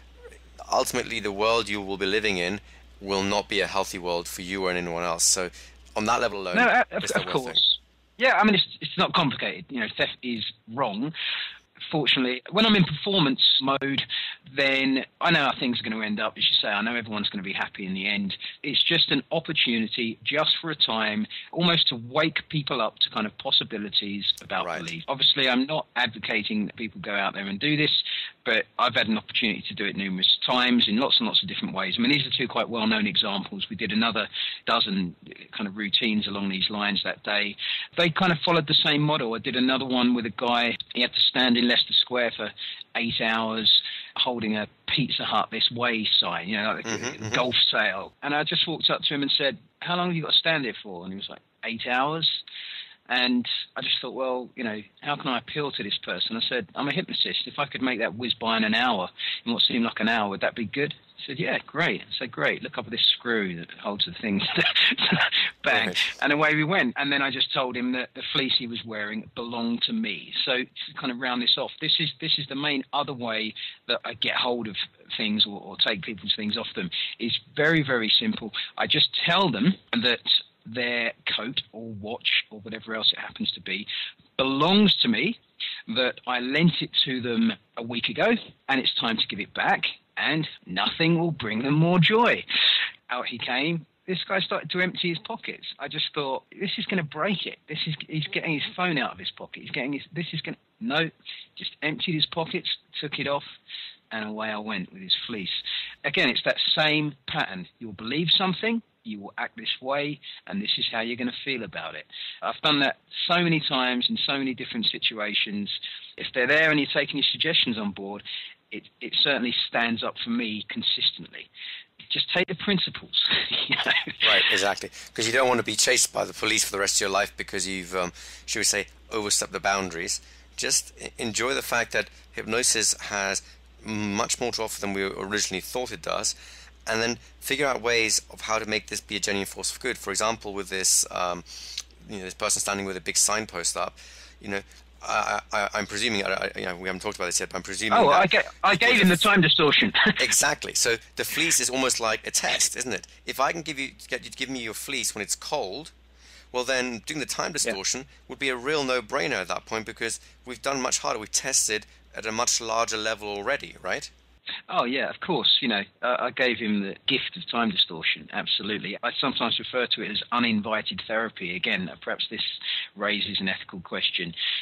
ultimately the world you will be living in will not be a healthy world for you or anyone else. So on that level alone, No, uh, of, it's of not worth it. course. Yeah, I mean, it's, it's not complicated. You know, theft is wrong. Fortunately, when I'm in performance mode, then I know how things are going to end up. As you say, I know everyone's going to be happy in the end. It's just an opportunity, just for a time, almost to wake people up to kind of possibilities about Right. belief. Obviously, I'm not advocating that people go out there and do this, but I've had an opportunity to do it numerous times in lots and lots of different ways. I mean, these are two quite well-known examples. We did another dozen kind of routines along these lines that day. They kind of followed the same model. I did another one with a guy. He had to stand in Leicester Square for eight hours holding a Pizza Hut this way sign, you know, like a Mm-hmm, mm-hmm. golf sale. And I just walked up to him and said, how long have you got to stand here for? And he was like, eight hours. And I just thought, well, you know, how can I appeal to this person? I said, I'm a hypnotist. If I could make that whiz by in an hour, in what seemed like an hour, would that be good? I said, yeah, great. I said, great. Look up at this screw that holds the thing. Bang. Right. And away we went. And then I just told him that the fleece he was wearing belonged to me. So to kind of round this off, this is this is the main other way that I get hold of things or, or take people's things off them. Is very, very simple. I just tell them that their coat or watch or whatever else it happens to be belongs to me, that I lent it to them a week ago and it's time to give it back, and nothing will bring them more joy. Out he came. This guy started to empty his pockets. I just thought, this is going to break it. This is he's getting his phone out of his pocket. He's getting his, this is going to, no, just emptied his pockets, took it off, and away I went with his fleece. Again, it's that same pattern. You'll believe something, you will act this way, and this is how you're going to feel about it. I've done that so many times in so many different situations. If they're there and you're taking your suggestions on board, it, it certainly stands up for me consistently. Just take the principles. You know? Right, exactly. Because you don't want to be chased by the police for the rest of your life because you've, um, should we say, overstepped the boundaries. Just enjoy the fact that hypnosis has much more to offer than we originally thought it does, and then figure out ways of how to make this be a genuine force for good. For example, with this, um, you know, this person standing with a big signpost up, you know, I, I, I'm presuming, I, I, you know, we haven't talked about this yet, but I'm presuming. Oh, that I, ga- I gave him the time distortion. Exactly. So the fleece is almost like a test, isn't it? If I can give you get you to give me your fleece when it's cold, well then doing the time distortion yeah. would be a real no-brainer at that point, because we've done much harder. We've tested at a much larger level already, right? Oh, yeah, of course. You know, uh, I gave him the gift of time distortion, absolutely. I sometimes refer to it as uninvited therapy. Again, perhaps this raises an ethical question.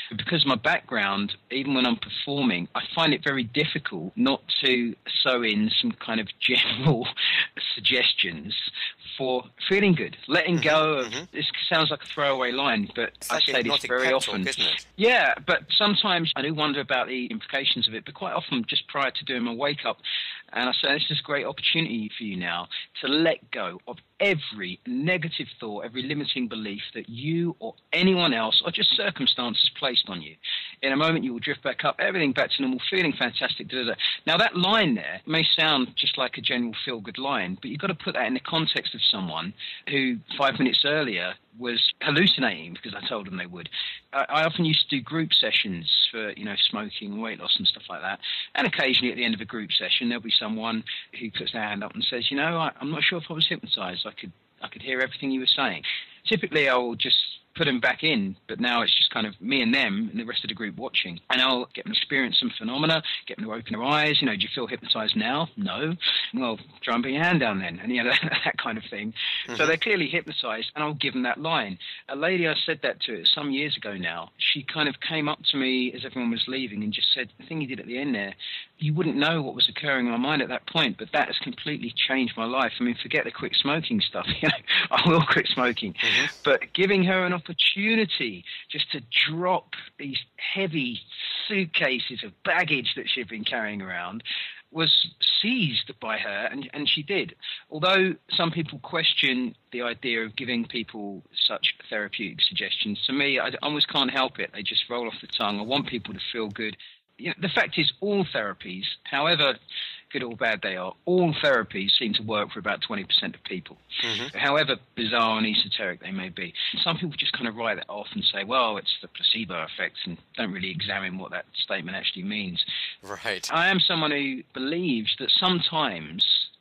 But because of my background, even when I'm performing, I find it very difficult not to sew in some kind of general suggestions for feeling good, letting go of, mm-hmm. This sounds like a throwaway line, but it's I like say this very often. Talk, isn't it? Yeah, but sometimes I do wonder about the implications of it, but quite often just prior to doing my wake up, and I say, this is a great opportunity for you now to let go of every negative thought, every limiting belief that you or anyone else or just circumstances placed on you. In a moment, you will drift back up, everything back to normal, feeling fantastic. Da, da, da. Now, that line there may sound just like a general feel-good line, but you've got to put that in the context of someone who five minutes earlier was hallucinating because I told them they would. I, I often used to do group sessions for, you know, smoking and weight loss and stuff like that. And occasionally at the end of a group session, there'll be someone who puts their hand up and says, you know, I, I'm not sure if I was hypnotized. I could, I could hear everything you were saying. Typically, I'll just put them back in, but now it's just kind of me and them and the rest of the group watching. And I'll get them to experience some phenomena, get them to open their eyes. You know, do you feel hypnotized now? No. Well, try and put your hand down then, and you know, that, that kind of thing. Mm-hmm. So they're clearly hypnotized, and I'll give them that line. A lady I said that to some years ago now, she kind of came up to me as everyone was leaving and just said, the thing you did at the end there, you wouldn't know what was occurring in my mind at that point, but that has completely changed my life. I mean, forget the quit smoking stuff. You know, I will quit smoking. Mm-hmm. But giving her an opportunity just to drop these heavy suitcases of baggage that she'd been carrying around was seized by her, and, and she did. Although some people question the idea of giving people such therapeutic suggestions, to me, I almost can't help it. They just roll off the tongue. I want people to feel good. You know, the fact is, all therapies, however good or bad they are, all therapies seem to work for about twenty percent of people, mm-hmm. however bizarre and esoteric they may be. Some people just kind of write that off and say, well, it's the placebo effect, and don't really examine what that statement actually means. Right. I am someone who believes that sometimes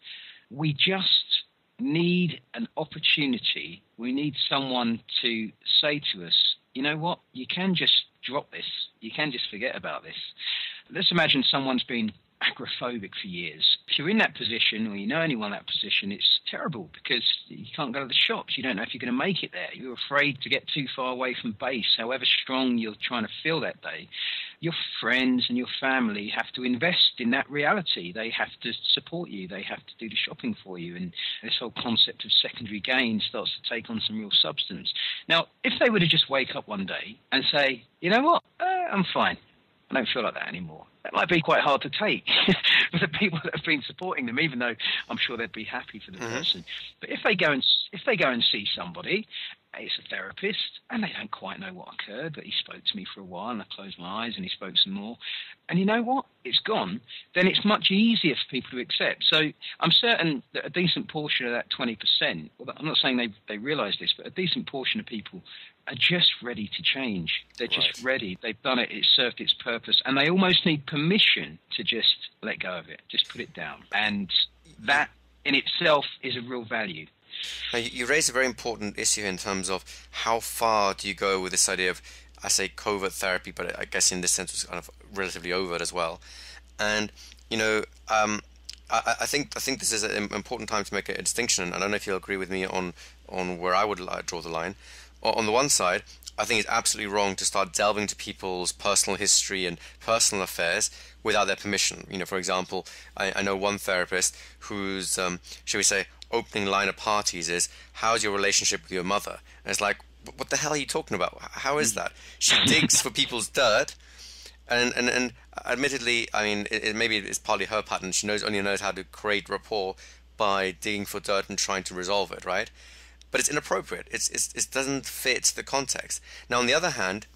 we just need an opportunity. We need someone to say to us, you know what, you can just drop this. You can just forget about this. Let's imagine someone's been agoraphobic for years. If you're in that position, or you know anyone in that position, it's terrible because you can't go to the shops. You don't know if you're going to make it there. You're afraid to get too far away from base, however strong you're trying to feel that day. Your friends and your family have to invest in that reality. They have to support you. They have to do the shopping for you. And this whole concept of secondary gain starts to take on some real substance. Now, if they were to just wake up one day and say, you know what, uh, I'm fine. I don't feel like that anymore. That might be quite hard to take for the people that have been supporting them, even though I'm sure they'd be happy for the mm-hmm. person. But if they go and if they go and see somebody, it's a therapist, and they don't quite know what occurred, but he spoke to me for a while, and I closed my eyes, and he spoke some more. And you know what? It's gone. Then it's much easier for people to accept. So I'm certain that a decent portion of that twenty percent, well, I'm not saying they, they realise this, but a decent portion of people are just ready to change. They're just right. ready. They've done it. It's served its purpose. And they almost need permission to just let go of it, just put it down. And that in itself is a real value. Now, you raise a very important issue in terms of how far do you go with this idea of, I say covert therapy, but I guess in this sense it's kind of relatively overt as well. And, you know, um, I, I think I think this is an important time to make a distinction. And I don't know if you'll agree with me on, on where I would draw the line. On the one side, I think it's absolutely wrong to start delving into people's personal history and personal affairs without their permission. You know, for example, I, I know one therapist whose, um, shall we say, opening line of parties is, how's your relationship with your mother? And it's like, what the hell are you talking about? How is that? She digs for people's dirt, and, and, and admittedly, I mean, it, it, maybe it's partly her pattern. She knows only knows how to create rapport by digging for dirt and trying to resolve it, right? But it's inappropriate. It's, it's, it doesn't fit the context. Now, on the other hand,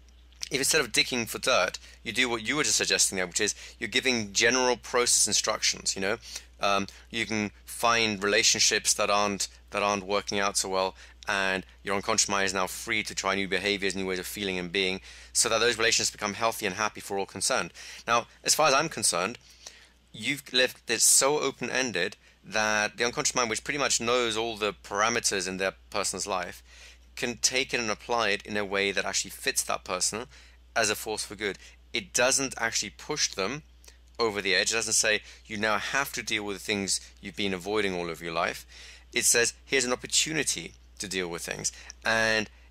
if instead of digging for dirt, you do what you were just suggesting there, which is you're giving general process instructions, you know, um, you can find relationships that aren't that aren't working out so well, and your unconscious mind is now free to try new behaviors, new ways of feeling and being, so that those relationships become healthy and happy for all concerned. Now, as far as I'm concerned, you've left it so open-ended that the unconscious mind, which pretty much knows all the parameters in their person's life, can take it and apply it in a way that actually fits that person as a force for good. It doesn't actually push them over the edge. It doesn't say you now have to deal with the things you've been avoiding all of your life. It says here's an opportunity to deal with things. And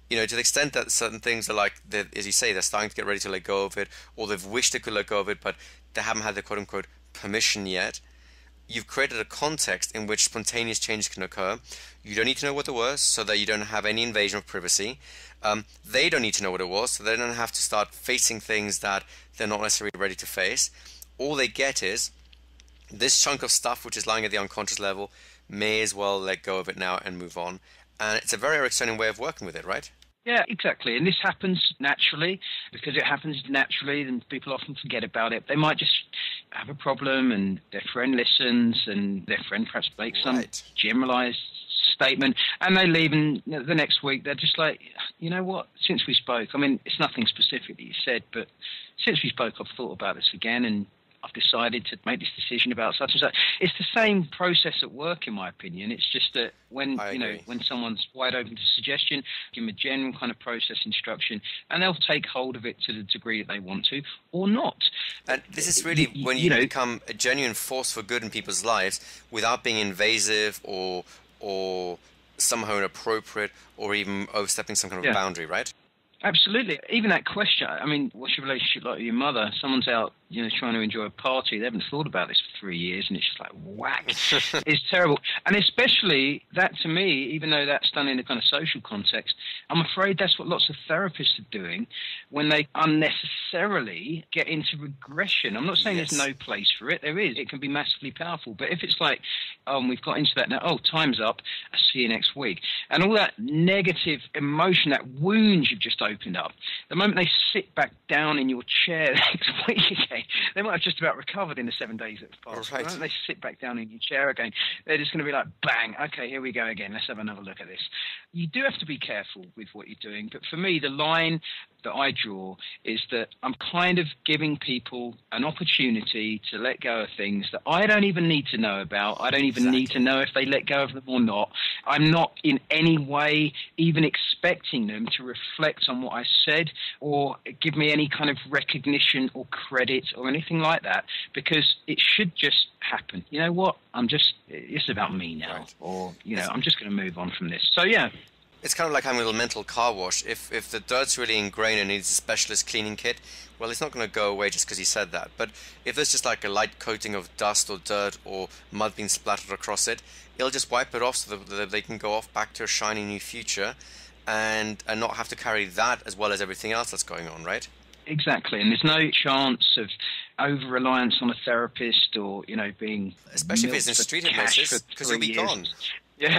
you know, to the extent that certain things are like, they're- as you say, they're starting to get ready to let go of it, or they've wished they could let go of it, but they haven't had the quote unquote permission yet. You've created a context in which spontaneous change can occur. You don't need to know what it was so that you don't have any invasion of privacy. Um, they don't need to know what it was so they don't have to start facing things that they're not necessarily ready to face. All they get is this chunk of stuff which is lying at the unconscious level, may as well let go of it now and move on. And it's a very Ericksonian way of working with it, right? Yeah, exactly. And this happens naturally. Because it happens naturally, then people often forget about it. They might just have a problem and their friend listens and their friend perhaps makes some Right. generalized statement and they leave, and you know, the next week they're just like, you know what, since we spoke, I mean, it's nothing specific that you said, but since we spoke, I've thought about this again and I've decided to make this decision about such and such. It's the same process at work, in my opinion. It's just that when I you know agree. when someone's wide open to suggestion, give them a general kind of process instruction, and they'll take hold of it to the degree that they want to, or not. And this is really You- when you, you know- become a genuine force for good in people's lives without being invasive or or somehow inappropriate or even overstepping some kind of Yeah. boundary, right? Absolutely. Even that question, I mean, what's your relationship like with your mother? Someone's out, you know, trying to enjoy a party. They haven't thought about this for three years, and it's just like, whack. It's terrible. And especially that, to me, even though that's done in a kind of social context, I'm afraid that's what lots of therapists are doing when they unnecessarily get into regression. I'm not saying Yes. there's no place for it. There is. It can be massively powerful. But if it's like, um, we've got into that now, oh, time's up, I'll see you next week. And all that negative emotion, that wound you've just opened up, the moment they sit back down in your chair next week again, they might have just about recovered in the seven days that have passed. Right. The moment they sit back down in your chair again, they're just going to be like, bang, okay, here we go again. Let's have another look at this. You do have to be careful with what you're doing. But for me, the line that I draw is that I'm kind of giving people an opportunity to let go of things that I don't even need to know about. I don't even Exactly. need to know if they let go of them or not. I'm not in any way even expecting them to reflect on what I said or give me any kind of recognition or credit or anything like that, because it should just happen. You know what? I'm just, it's about me now. Right. Or, you know, It's- I'm just going to move on from this. So, yeah. It's kind of like having a little mental car wash. If if the dirt's really ingrained and needs a specialist cleaning kit, well, it's not going to go away just because he said that. But if there's just like a light coating of dust or dirt or mud being splattered across it, it'll just wipe it off so that that they can go off back to a shiny new future and, and not have to carry that as well as everything else that's going on, right? Exactly, and there's no chance of over-reliance on a therapist or, you know, being Especially if it's in milked for street cash hypnosis, for because you'll three be years. gone. Yeah,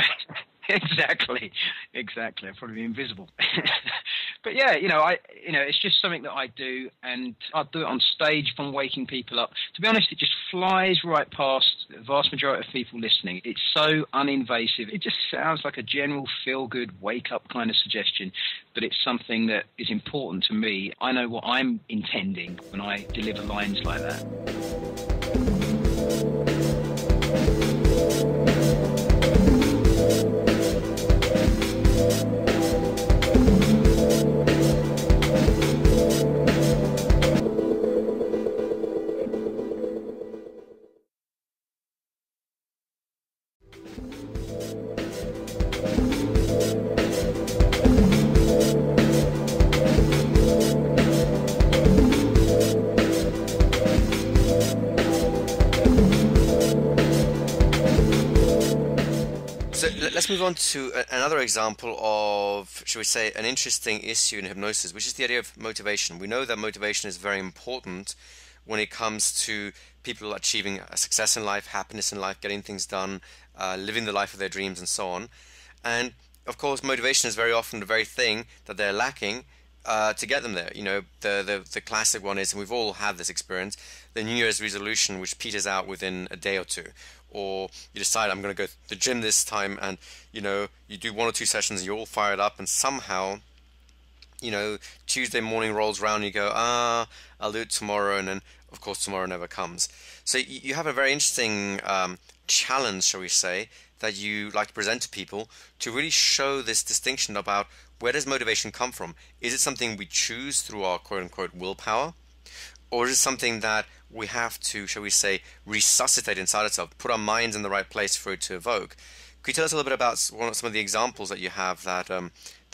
exactly, exactly. I'll probably be invisible. But yeah, you know, I, you know, it's just something that I do, and I do it on stage if I'm waking people up. To be honest, it just flies right past the vast majority of people listening. It's so uninvasive. It just sounds like a general feel-good, wake-up kind of suggestion, but it's something that is important to me. I know what I'm intending when I deliver lines like that. So l- let's move on to a- another example of, shall we say, an interesting issue in hypnosis, which is the idea of motivation. We know that motivation is very important when it comes to people achieving a success in life, happiness in life, getting things done, uh, living the life of their dreams, and so on. And of course, motivation is very often the very thing that they're lacking uh, to get them there. You know, the, the the classic one is, and we've all had this experience, the New Year's resolution, which peters out within a day or two. Or you decide, I'm going to go to the gym this time, and you know, you do one or two sessions, and you're all fired up, and somehow, you know, Tuesday morning rolls around, and you go, ah, I'll do it tomorrow, and then of course tomorrow never comes. So you, you have a very interesting um, challenge, shall we say, that you like to present to people to really show this distinction about where does motivation come from? Is it something we choose through our quote-unquote willpower? Or is it something that we have to, shall we say, resuscitate inside itself, put our minds in the right place for it to evoke? Could you tell us a little bit about s- one of- some of the examples that you have that um,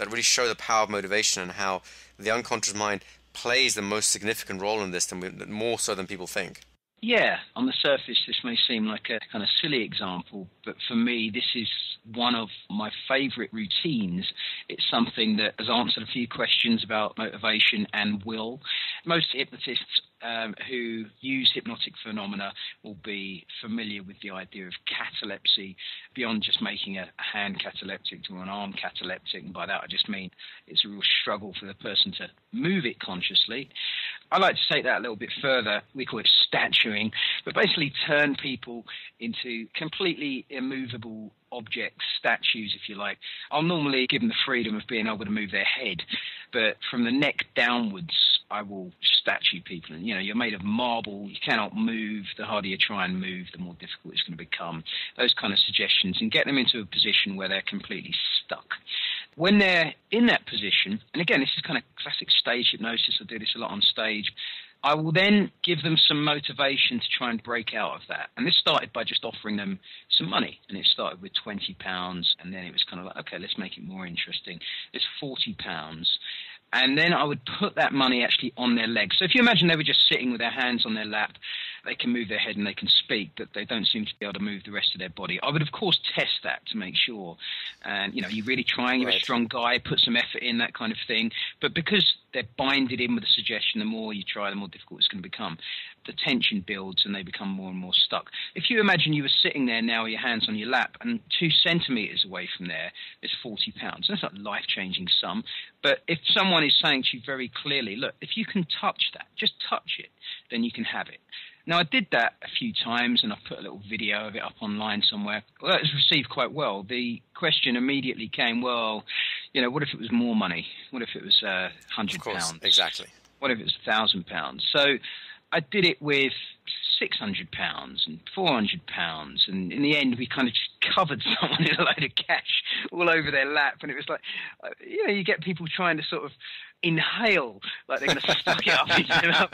that really show the power of motivation and how the unconscious mind plays the most significant role in this, than we, more so than people think. Yeah, on the surface, this may seem like a kind of silly example, but for me, this is one of my favorite routines. It's something that has answered a few questions about motivation and will. Most hypnotists um, who use hypnotic phenomena will be familiar with the idea of catalepsy, beyond just making a hand cataleptic to an arm cataleptic. And by that, I just mean it's a real struggle for the person to move it consciously. I like to take that a little bit further. We call it statuing, but basically turn people into completely immovable objects, statues, if you like. I'll normally give them the freedom of being able to move their head, but from the neck downwards, I will statue people. And, you know, you're made of marble, you cannot move. The harder you try and move, the more difficult it's going to become. Those kind of suggestions, and get them into a position where they're completely stuck. When they're in that position, and again, this is kind of classic stage hypnosis, I do this a lot on stage, I will then give them some motivation to try and break out of that. And this started by just offering them some money. And it started with twenty pounds, and then it was kind of like, okay, let's make it more interesting. It's forty pounds. And then I would put that money actually on their legs. So if you imagine they were just sitting with their hands on their lap, they can move their head and they can speak, but they don't seem to be able to move the rest of their body. I would, of course, test that to make sure. And, you know, you're really trying, you're right. A strong guy, put some effort in, that kind of thing. But because they're binded in with the suggestion, the more you try, the more difficult it's going to become. The tension builds and they become more and more stuck. If you imagine you were sitting there now with your hands on your lap, and two centimetres away from there is forty pounds. That's not a life-changing sum. But if someone is saying to you very clearly, look, if you can touch that, just touch it, then you can have it. Now, I did that a few times, and I put a little video of it up online somewhere. Well, that was received quite well. The question immediately came, well, you know, what if it was more money? What if it was uh, one hundred pounds? Of course, exactly. What if it was one thousand pounds? So I did it with six hundred pounds and four hundred pounds, and in the end we kind of just covered someone in a load of cash all over their lap, and it was like, uh, you know, you get people trying to sort of inhale like they're going to suck it up into their mouth.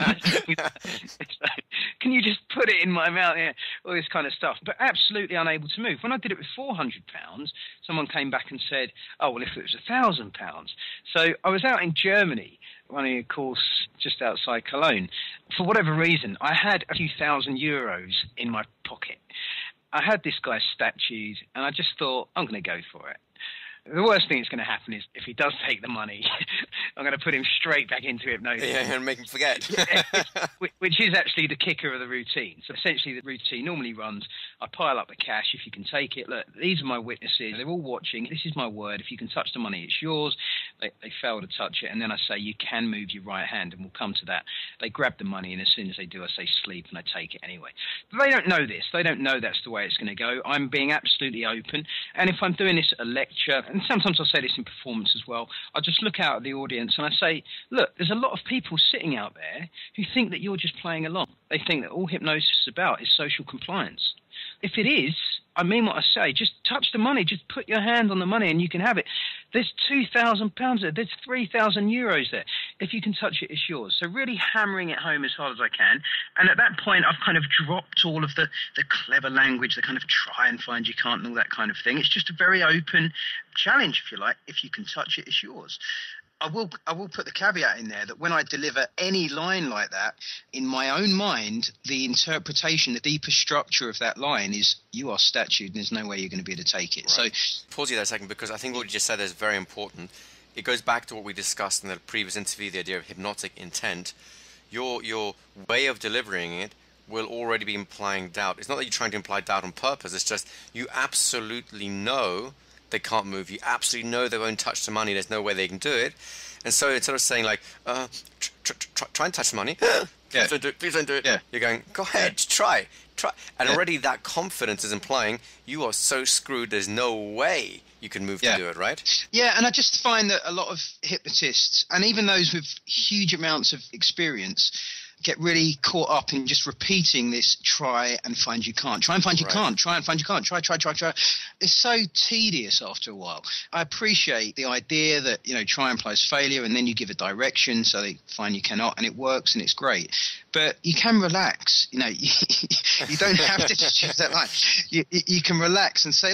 It's like, can you just put it in my mouth? Yeah, all this kind of stuff, but absolutely unable to move. When I did it with four hundred pounds, someone came back and said, oh, well, if it was one thousand pounds. So I was out in Germany running a course just outside Cologne. For whatever reason, I had a few thousand euros in my pocket. I had this guy statued, and I just thought, I'm going to go for it. The worst thing that's going to happen is if he does take the money, I'm going to put him straight back into hypnosis. Yeah, and make him forget. Yeah, which is actually the kicker of the routine. So essentially the routine normally runs, I pile up the cash, if you can take it. Look, these are my witnesses. They're all watching. This is my word. If you can touch the money, it's yours. They, they fail to touch it. And then I say, you can move your right hand, and we'll come to that. They grab the money, and as soon as they do, I say sleep, and I take it anyway. But they don't know this. They don't know that's the way it's going to go. I'm being absolutely open. And if I'm doing this at a lecture, and sometimes I'll say this in performance as well, I'll just look out at the audience and I say, look, there's a lot of people sitting out there who think that you're just playing along. They think that all hypnosis is about is social compliance. If it is, I mean what I say. Just touch the money. Just put your hand on the money and you can have it. There's two thousand pounds there. There's three thousand euros there. If you can touch it, it's yours. So really hammering it home as hard as I can. And at that point, I've kind of dropped all of the, the clever language, the kind of try and find you can't and all that kind of thing. It's just a very open challenge, if you like. If you can touch it, it's yours. I will I will put the caveat in there that when I deliver any line like that, in my own mind, the interpretation, the deeper structure of that line is you are statued and there's no way you're going to be able to take it. Right. So pause you there a second, because I think what you just said is very important. It goes back to what we discussed in the previous interview, the idea of hypnotic intent. Your your way of delivering it will already be implying doubt. It's not that you're trying to imply doubt on purpose. It's just you absolutely know they can't move. You absolutely know they won't touch the money. There's no way they can do it. And so instead of saying like, uh, tr tr tr try and touch the money, please yeah. don't do it, please don't do it. Yeah. You're going, go ahead, yeah. try, try. And yeah. already that confidence is implying you are so screwed, there's no way you can move yeah. to do it, right? Yeah, and I just find that a lot of hypnotists, and even those with huge amounts of experience, get really caught up in just repeating this try and find you can't, try and find you right. can't, try and find you can't, try, try, try, try. It's so tedious after a while. I appreciate the idea that, you know, try implies failure and then you give a direction so they find you cannot and it works and it's great. But you can relax, you know, you, you don't have to just choose that line. You, you can relax and say, look,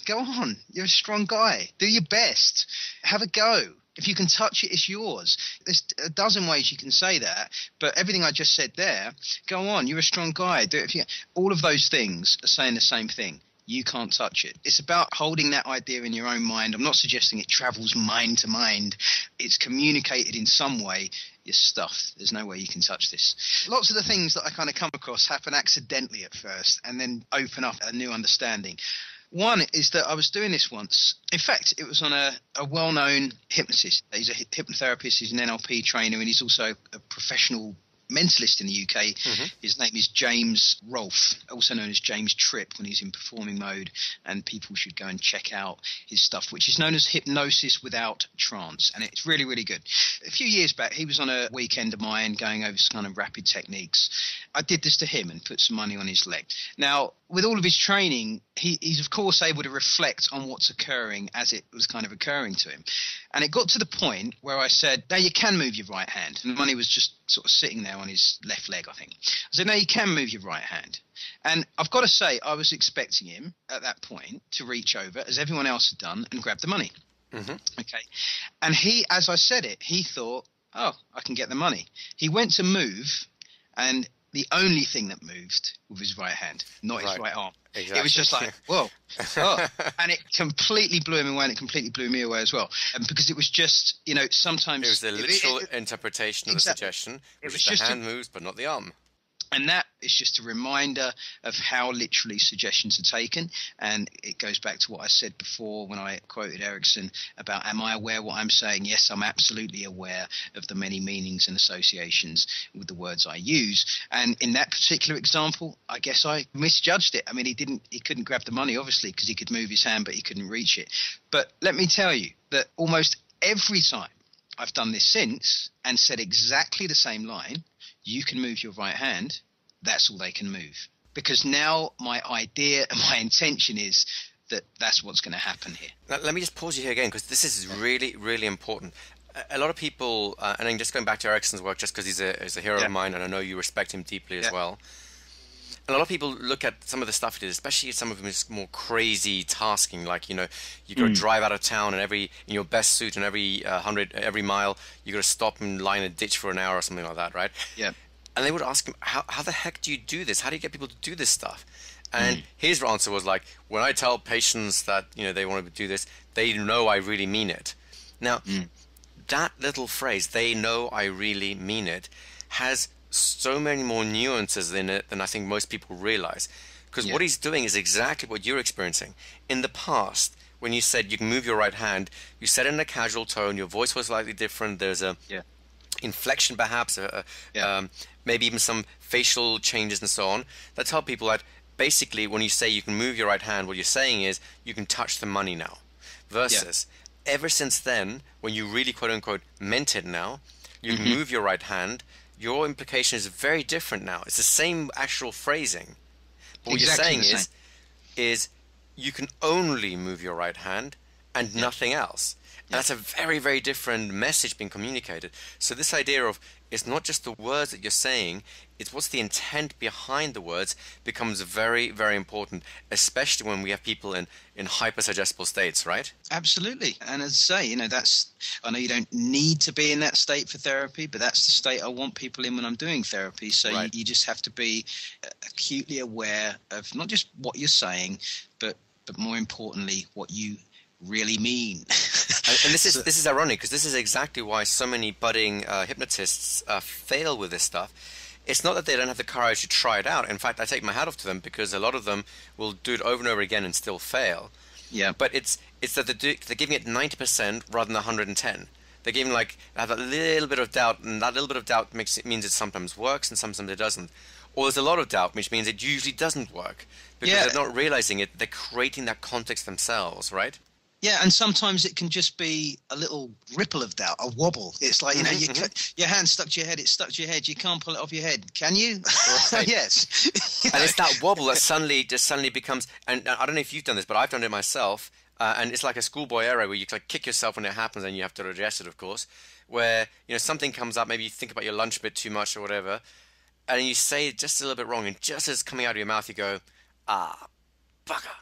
Go on. You're a strong guy. Do your best. Have a go. If you can touch it, it's yours. There's a dozen ways you can say that, but everything I just said there, go on. You're a strong guy. Do it. If you, all of those things are saying the same thing. You can't touch it. It's about holding that idea in your own mind. I'm not suggesting it travels mind to mind. It's communicated in some way. Your stuff. There's no way you can touch this. Lots of the things that I kind of come across happen accidentally at first and then open up a new understanding. One is that I was doing this once. In fact, it was on a, a well-known hypnotist. He's a hypnotherapist. He's an N L P trainer, and he's also a professional mentalist in the U K. Mm-hmm. His name is James Rolfe, also known as James Tripp when he's in performing mode, and people should go and check out his stuff, which is known as Hypnosis Without Trance, and it's really, really good. A few years back, he was on a weekend of mine going over some kind of rapid techniques. I did this to him and put some money on his leg. Now, with all of his training, he, he's of course able to reflect on what's occurring as it was kind of occurring to him. And it got to the point where I said, now you can move your right hand. And the money was just sort of sitting there on his left leg, I think. I said, now you can move your right hand. And I've got to say, I was expecting him at that point to reach over, as everyone else had done, and grab the money. Mm-hmm. Okay. And he, as I said it, he thought, oh, I can get the money. He went to move, and the only thing that moved was his right hand, not his right, right arm. Exactly. It was just like, whoa. Oh. And it completely blew him away, and it completely blew me away as well. And because it was just, you know, sometimes... It was the literal it, it, interpretation of exactly. the suggestion, which it was just the hand a, moves, but not the arm. And that is just a reminder of how literally suggestions are taken. And it goes back to what I said before when I quoted Erickson about, am I aware what I'm saying? Yes, I'm absolutely aware of the many meanings and associations with the words I use. And in that particular example, I guess I misjudged it. I mean, he didn't, he couldn't grab the money, obviously, because he could move his hand, but he couldn't reach it. But let me tell you that almost every time I've done this since and said exactly the same line, you can move your right hand, that's all they can move. Because now my idea and my intention is that that's what's going to happen here. Now, let me just pause you here again, because this is really, really important. A, a lot of people, uh, and I'm just going back to Erickson's work, just because he's a, he's a hero yeah. of mine, and I know you respect him deeply as yeah. well. And a lot of people look at some of the stuff he did, especially some of his more crazy tasking, like, you know, you got to mm. drive out of town and every, in your best suit and every uh, hundred, every mile, you got to stop and lie in a ditch for an hour or something like that, right? Yeah. And they would ask him, how, how the heck do you do this? How do you get people to do this stuff? And mm. his answer was like, when I tell patients that, you know, they want to do this, they know I really mean it. Now, mm. that little phrase, they know I really mean it, has so many more nuances in it than I think most people realize. Because yeah. what he's doing is exactly what you're experiencing. In the past, when you said you can move your right hand, you said it in a casual tone, your voice was slightly different, there's a yeah. inflection perhaps, a, a, yeah. um, maybe even some facial changes and so on, that tell people that basically when you say you can move your right hand, what you're saying is you can touch the money now. Versus, yeah. ever since then, when you really quote-unquote meant it now, you mm-hmm. can move your right hand, your implication is very different now. It's the same actual phrasing. But what exactly you're saying is, is you can only move your right hand and yeah. nothing else. And yeah. that's a very, very different message being communicated. So this idea of it's not just the words that you're saying, it's what's the intent behind the words becomes very, very important, especially when we have people in, in hyper-suggestible states, right? Absolutely. And as I say, you know, that's, I know you don't need to be in that state for therapy, but that's the state I want people in when I'm doing therapy. So right. you, you just have to be acutely aware of not just what you're saying, but, but more importantly, what you really mean. and, and this is this is ironic, because this is exactly why so many budding uh, hypnotists uh, fail with this stuff. It's not that they don't have the courage to try it out. In fact, I take my hat off to them, because a lot of them will do it over and over again and still fail. Yeah. But it's it's that they're, do, they're giving it ninety percent rather than one hundred ten. They're giving like have a little bit of doubt, and that little bit of doubt makes it means it sometimes works and sometimes it doesn't. Or there's a lot of doubt, which means it usually doesn't work, because yeah. they're not realizing it. They're creating that context themselves, right? Yeah, and sometimes it can just be a little ripple of doubt, a wobble. It's like, you know, mm-hmm, you mm-hmm. your hand stuck to your head, it's stuck to your head, you can't pull it off your head. Can you? Right. Yes. And it's that wobble that suddenly just suddenly becomes, and I don't know if you've done this, but I've done it myself, uh, and it's like a schoolboy error where you like kick yourself when it happens and you have to address it, of course, where, you know, something comes up, maybe you think about your lunch a bit too much or whatever, and you say it just a little bit wrong, and just as it's coming out of your mouth, you go, ah, bugger.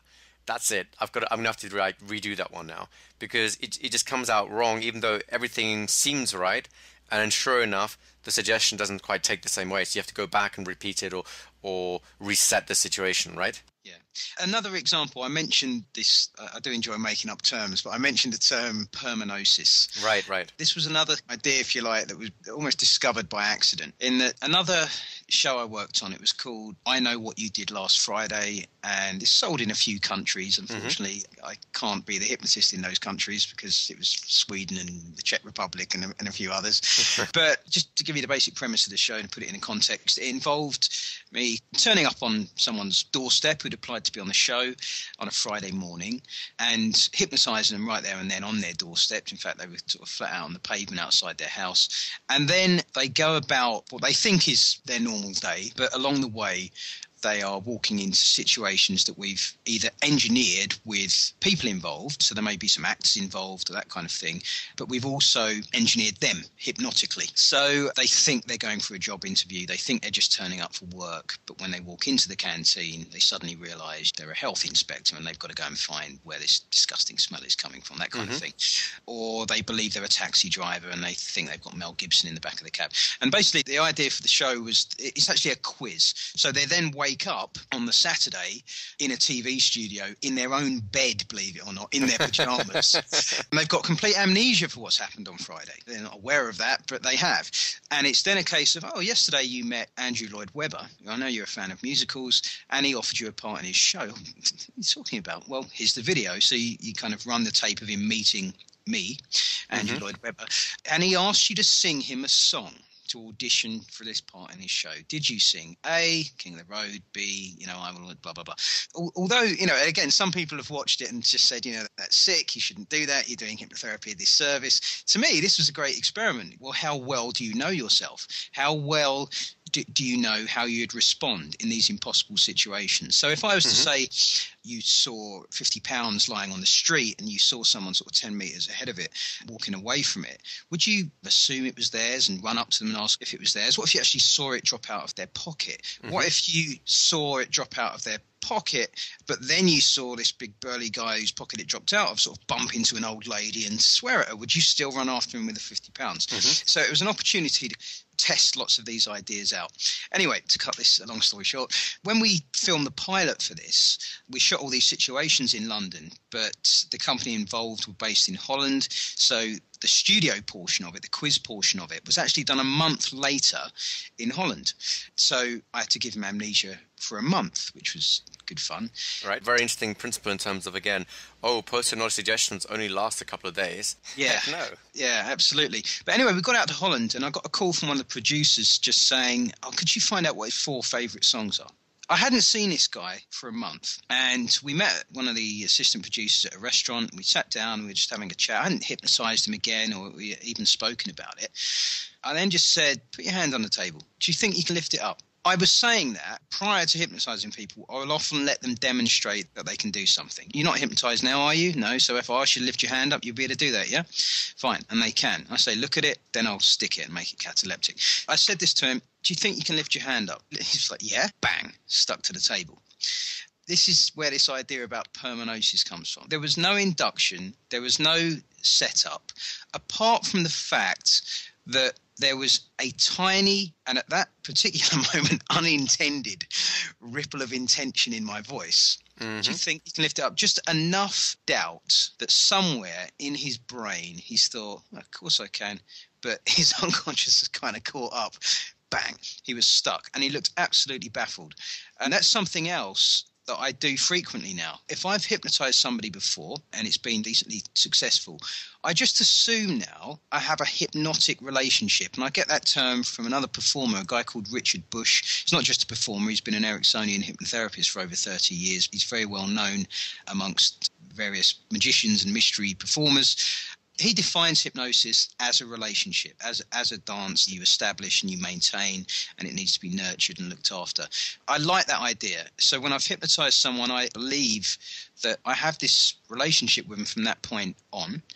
that's it. I've got to, I'm gonna have to like redo that one now, because it it just comes out wrong, even though everything seems right. And then sure enough, the suggestion doesn't quite take the same way. So you have to go back and repeat it, or or reset the situation, right? Yeah. Another example, I mentioned this, uh, I do enjoy making up terms, but I mentioned the term permanosis. Right, right. This was another idea, if you like, that was almost discovered by accident. In that another show I worked on, it was called I Know What You Did Last Friday, and it's sold in a few countries. Unfortunately, mm-hmm. I can't be the hypnotist in those countries because it was Sweden and the Czech Republic and a, and a few others. But just to give you the basic premise of the show and put it in a context, it involved me turning up on someone's doorstep who'd applied to be on the show on a Friday morning and hypnotising them right there and then on their doorstep. In fact, they were sort of flat out on the pavement outside their house. And then they go about what they think is their normal day, but along the way they are walking into situations that we've either engineered with people involved, so there may be some actors involved or that kind of thing, but we've also engineered them hypnotically. So they think they're going for a job interview, they think they're just turning up for work, but when they walk into the canteen, they suddenly realise they're a health inspector and they've got to go and find where this disgusting smell is coming from, that kind mm-hmm. of thing. Or they believe they're a taxi driver and they think they've got Mel Gibson in the back of the cab. And basically the idea for the show was, it's actually a quiz. So they then wake up on the Saturday in a T V studio in their own bed, believe it or not, in their pajamas. And they've got complete amnesia for what's happened on Friday. They're not aware of that, but they have. And it's then a case of, oh, yesterday you met Andrew Lloyd Webber. I know you're a fan of musicals, and he offered you a part in his show. What are you talking about? Well, here's the video. So you, you kind of run the tape of him meeting me, Andrew mm-hmm. Lloyd Webber, and he asked you to sing him a song to audition for this part in his show. Did you sing A, King of the Road, B, you know, I will, blah, blah, blah. Although, you know, again, some people have watched it and just said, you know, that's sick, you shouldn't do that, you're doing hypnotherapy a disservice. To me, this was a great experiment. Well, how well do you know yourself? How well do, do you know how you'd respond in these impossible situations? So if I was mm-hmm. to say you saw fifty pounds lying on the street and you saw someone sort of ten metres ahead of it walking away from it, would you assume it was theirs and run up to them and ask if it was theirs? What if you actually saw it drop out of their pocket? Mm-hmm. What if you saw it drop out of their pocket, but then you saw this big burly guy whose pocket it dropped out of sort of bump into an old lady and swear at her? Would you still run after him with the fifty pounds? Mm-hmm. So it was an opportunity to test lots of these ideas out. Anyway, to cut this a long story short, when we filmed the pilot for this, we shot all these situations in London, but the company involved were based in Holland. So the studio portion of it, the quiz portion of it, was actually done a month later in Holland. So I had to give him amnesia for a month, which was good fun. Right, very interesting principle in terms of, again, oh, post-hypnotic suggestions only last a couple of days. Yeah, Heck no. Yeah, absolutely. But anyway, we got out to Holland and I got a call from one of the producers just saying, oh, could you find out what his four favourite songs are? I hadn't seen this guy for a month, and we met one of the assistant producers at a restaurant. We sat down and we were just having a chat. I hadn't hypnotised him again or even spoken about it. I then just said, put your hand on the table. Do you think you can lift it up? I was saying that prior to hypnotising people, I will often let them demonstrate that they can do something. You're not hypnotised now, are you? No. So if I ask you to lift your hand up, you'll be able to do that, yeah? Fine. And they can. I say, look at it, then I'll stick it and make it cataleptic. I said this to him, do you think you can lift your hand up? He's like, yeah. Bang. Stuck to the table. This is where this idea about permanosis comes from. There was no induction. There was no setup, apart from the fact that there was a tiny, and at that particular moment, unintended ripple of intention in my voice. Mm-hmm. Do you think you can lift it up? Just enough doubt that somewhere in his brain he's thought, well, of course I can, but his unconscious has kind of caught up. Bang, he was stuck, and he looked absolutely baffled. And that's something else that I do frequently now. If I've hypnotized somebody before and it's been decently successful, I just assume now I have a hypnotic relationship. And I get that term from another performer, a guy called Richard Bush. He's not just a performer, he's been an Ericksonian hypnotherapist for over thirty years. He's very well known amongst various magicians and mystery performers. He defines hypnosis as a relationship, as as a dance you establish and you maintain, and it needs to be nurtured and looked after. I like that idea. So when I've hypnotized someone, I believe that I have this relationship with them from that point on.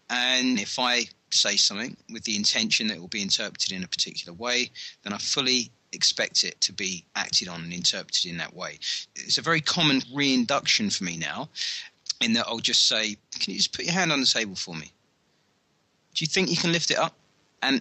And if I say something with the intention that it will be interpreted in a particular way, then I fully expect it to be acted on and interpreted in that way. It's a very common reinduction for me now, in that I'll just say, can you just put your hand on the table for me? Do you think you can lift it up? And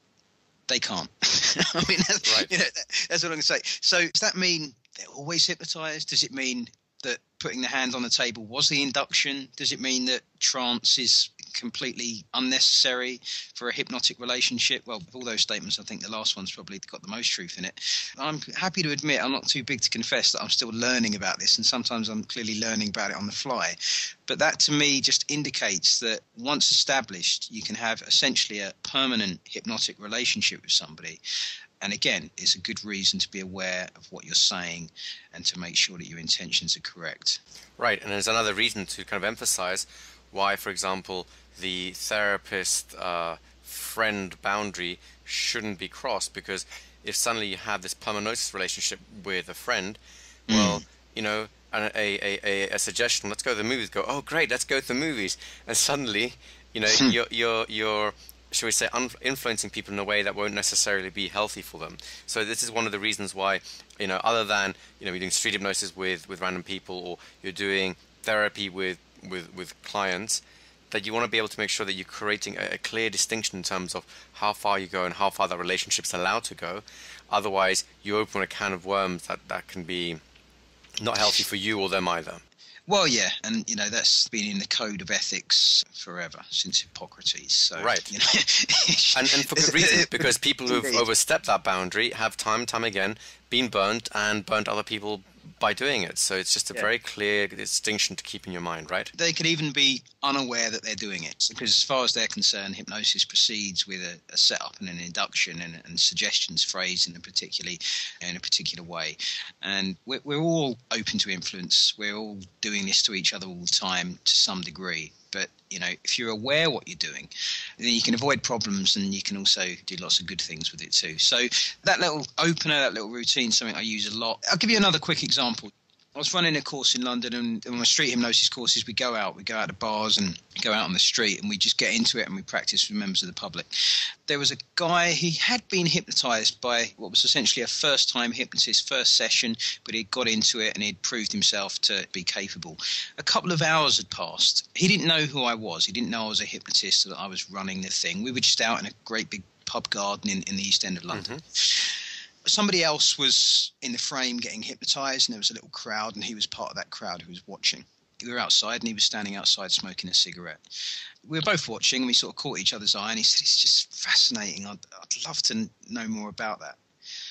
they can't. I mean, that's, right. you know, that, that's what I'm going to say. So does that mean they're always hypnotized? Does it mean that putting the hand on the table was the induction? Does it mean that trance is completely unnecessary for a hypnotic relationship? Well, of all those statements, I think the last one's probably got the most truth in it. I'm happy to admit, I'm not too big to confess that I'm still learning about this, and sometimes I'm clearly learning about it on the fly. But that to me just indicates that once established, you can have essentially a permanent hypnotic relationship with somebody. And again, it's a good reason to be aware of what you're saying and to make sure that your intentions are correct. Right, and there's another reason to kind of emphasize why, for example, the therapist uh, friend boundary shouldn't be crossed, because if suddenly you have this permanosis relationship with a friend, mm. well, you know, a, a, a, a suggestion, let's go to the movies, go, oh great, let's go to the movies, and suddenly, you know, you're, you're, you're, shall we say, un- influencing people in a way that won't necessarily be healthy for them. So this is one of the reasons why, you know, other than, you know, you're doing street hypnosis with, with random people, or you're doing therapy with, with, with clients, that you want to be able to make sure that you're creating a, a clear distinction in terms of how far you go and how far that relationship's allowed to go. Otherwise, you open a can of worms that, that can be not healthy for you or them either. Well, yeah, and you know that's been in the code of ethics forever, since Hippocrates. So, right, you know, and, and for good reason, because people who've overstepped that boundary have time and time again been burnt and burnt other people by doing it. So it's just a yeah. very clear distinction to keep in your mind, right? They could even be unaware that they're doing it, because as far as they're concerned, hypnosis proceeds with a, a setup and an induction and, and suggestions phrased in a particularly in a particular way. And we're, we're all open to influence. We're all doing this to each other all the time to some degree. But, you know, if you're aware what you're doing, then you can avoid problems, and you can also do lots of good things with it too. So that little opener, that little routine, something I use a lot. I'll give you another quick example. I was running a course in London, and on my street hypnosis courses, we go out, we go out to bars and go out on the street, and we just get into it and we practice with members of the public. There was a guy, he had been hypnotized by what was essentially a first-time hypnotist, first session, but he'd got into it and he'd proved himself to be capable. A couple of hours had passed. He didn't know who I was. He didn't know I was a hypnotist, that I was running the thing. We were just out in a great big pub garden in, in the East End of London. Mm-hmm. Somebody else was in the frame getting hypnotized, and there was a little crowd, and he was part of that crowd who was watching. We were outside, and he was standing outside smoking a cigarette. We were both watching, and we sort of caught each other's eye, and he said, it's just fascinating. I'd, I'd love to know more about that.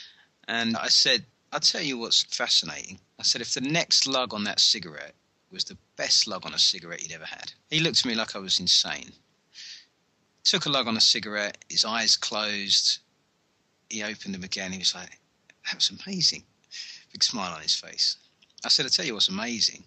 And I said, I'll tell you what's fascinating. I said, if the next lug on that cigarette was the best lug on a cigarette you'd ever had. He looked at me like I was insane. Took a lug on a cigarette, his eyes closed. He opened them again. He was like, that was amazing. Big smile on his face. I said, I'll tell you what's amazing.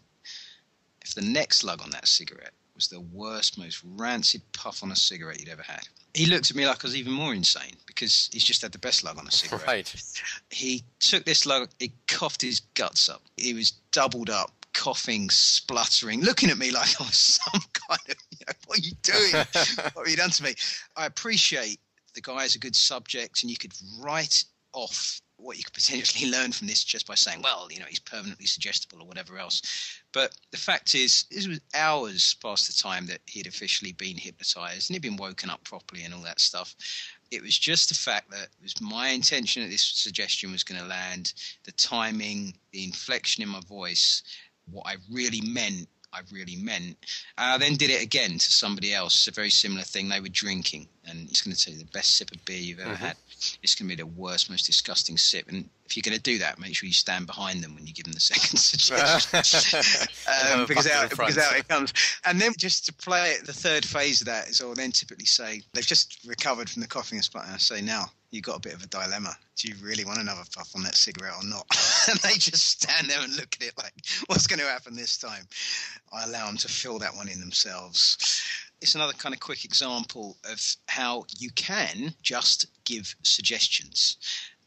If the next lug on that cigarette was the worst, most rancid puff on a cigarette you'd ever had. He looked at me like I was even more insane, because he's just had the best lug on a cigarette. Right. He took this lug, he coughed his guts up. He was doubled up, coughing, spluttering, looking at me like I was some kind of, you know, what are you doing? What have you done to me? I appreciate the guy is a good subject, and you could write off what you could potentially learn from this just by saying, well, you know, he's permanently suggestible or whatever else. But the fact is, this was hours past the time that he'd officially been hypnotized, and he'd been woken up properly and all that stuff. It was just the fact that it was my intention that this suggestion was going to land, the timing, the inflection in my voice, what I really meant, I really meant. I then did it again to somebody else, a very similar thing. They were drinking, and it's going to tell you the best sip of beer you've ever mm-hmm. had. It's going to be the worst, most disgusting sip. And if you're going to do that, make sure you stand behind them when you give them the second suggestion. um, because, out, because out it comes. And then just to play it, the third phase of that is I'll then typically say, they've just recovered from the coughing and spluttering. I say, now, you've got a bit of a dilemma. Do you really want another puff on that cigarette or not? And they just stand there and look at it like, what's going to happen this time? I allow them to fill that one in themselves. It's another kind of quick example of how you can just give suggestions.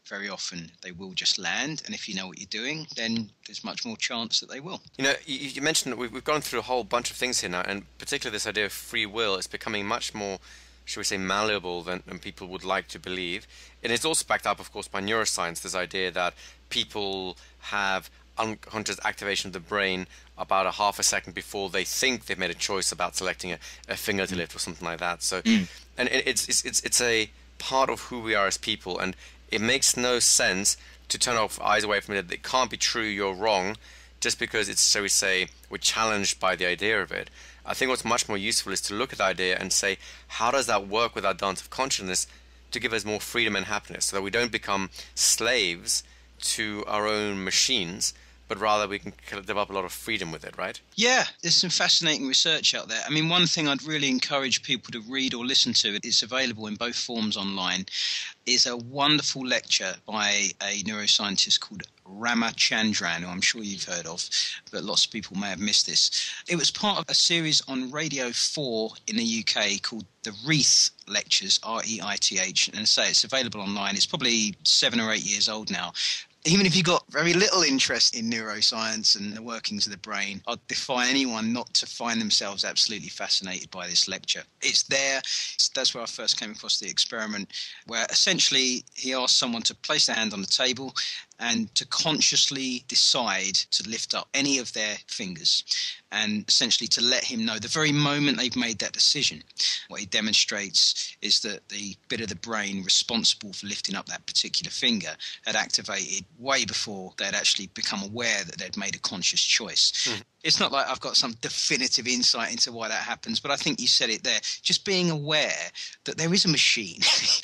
very often they will just land. And if you know what you're doing, then there's much more chance that they will. You know, you, you mentioned that we've, we've gone through a whole bunch of things here now, and particularly this idea of free will is becoming much more, shall we say, malleable than, than people would like to believe. And it's also backed up, of course, by neuroscience, this idea that people have unconscious activation of the brain about a half a second before they think they've made a choice about selecting a, a finger to Mm. lift or something like that. So, Mm. and it, it's, it's it's it's a part of who we are as people, and it makes no sense to turn our eyes away from it. It can't be true. You're wrong, just because it's, so we say, we're challenged by the idea of it. I think what's much more useful is to look at the idea and say, how does that work with our dance of consciousness to give us more freedom and happiness, so that we don't become slaves to our own machines, but rather we can develop a lot of freedom with it, right? Yeah, there's some fascinating research out there. I mean, one thing I'd really encourage people to read or listen to, it's available in both forms online, is a wonderful lecture by a neuroscientist called Ramachandran, who I'm sure you've heard of, but lots of people may have missed this. It was part of a series on Radio four in the U K called the Reith Lectures, R E I T H, and say it's available online. It's probably seven or eight years old now. Even if you've got very little interest in neuroscience and the workings of the brain, I'd defy anyone not to find themselves absolutely fascinated by this lecture. It's there. That's where I first came across the experiment, where essentially he asked someone to place their hand on the table and to consciously decide to lift up any of their fingers, and essentially to let him know the very moment they've made that decision. What he demonstrates is that the bit of the brain responsible for lifting up that particular finger had activated way before they'd actually become aware that they'd made a conscious choice. Mm. It's not like I've got some definitive insight into why that happens, but I think you said it there. Just being aware that there is a machine.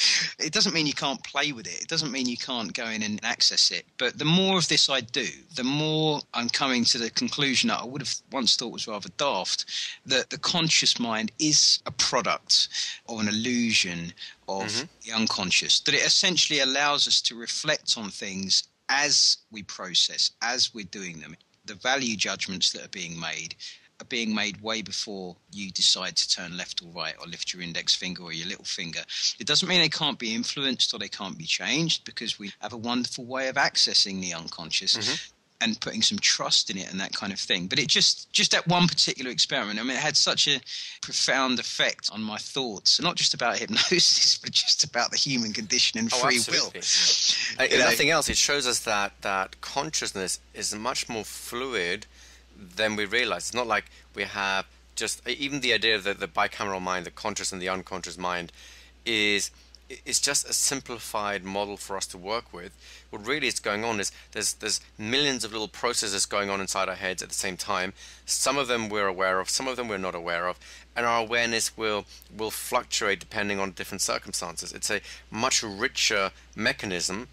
It doesn't mean you can't play with it. It doesn't mean you can't go in and access it. But the more of this I do, the more I'm coming to the conclusion that I would have once thought was rather daft, that the conscious mind is a product of an illusion of mm-hmm. the unconscious, that it essentially allows us to reflect on things as we process, as we're doing them. The value judgments that are being made are being made way before you decide to turn left or right or lift your index finger or your little finger. It doesn't mean they can't be influenced or they can't be changed, because we have a wonderful way of accessing the unconscious. Mm-hmm. and putting some trust in it and that kind of thing. But it just, just that one particular experiment, I mean, it had such a profound effect on my thoughts, not just about hypnosis, but just about the human condition and free oh, will. uh, if nothing else, it shows us that, that consciousness is much more fluid than we realize. It's not like we have just, even the idea of the, the bicameral mind, the conscious and the unconscious mind, is it's just a simplified model for us to work with. What really is going on is there's there's millions of little processes going on inside our heads at the same time. Some of them we're aware of, some of them we're not aware of, and our awareness will will fluctuate depending on different circumstances. It's a much richer mechanism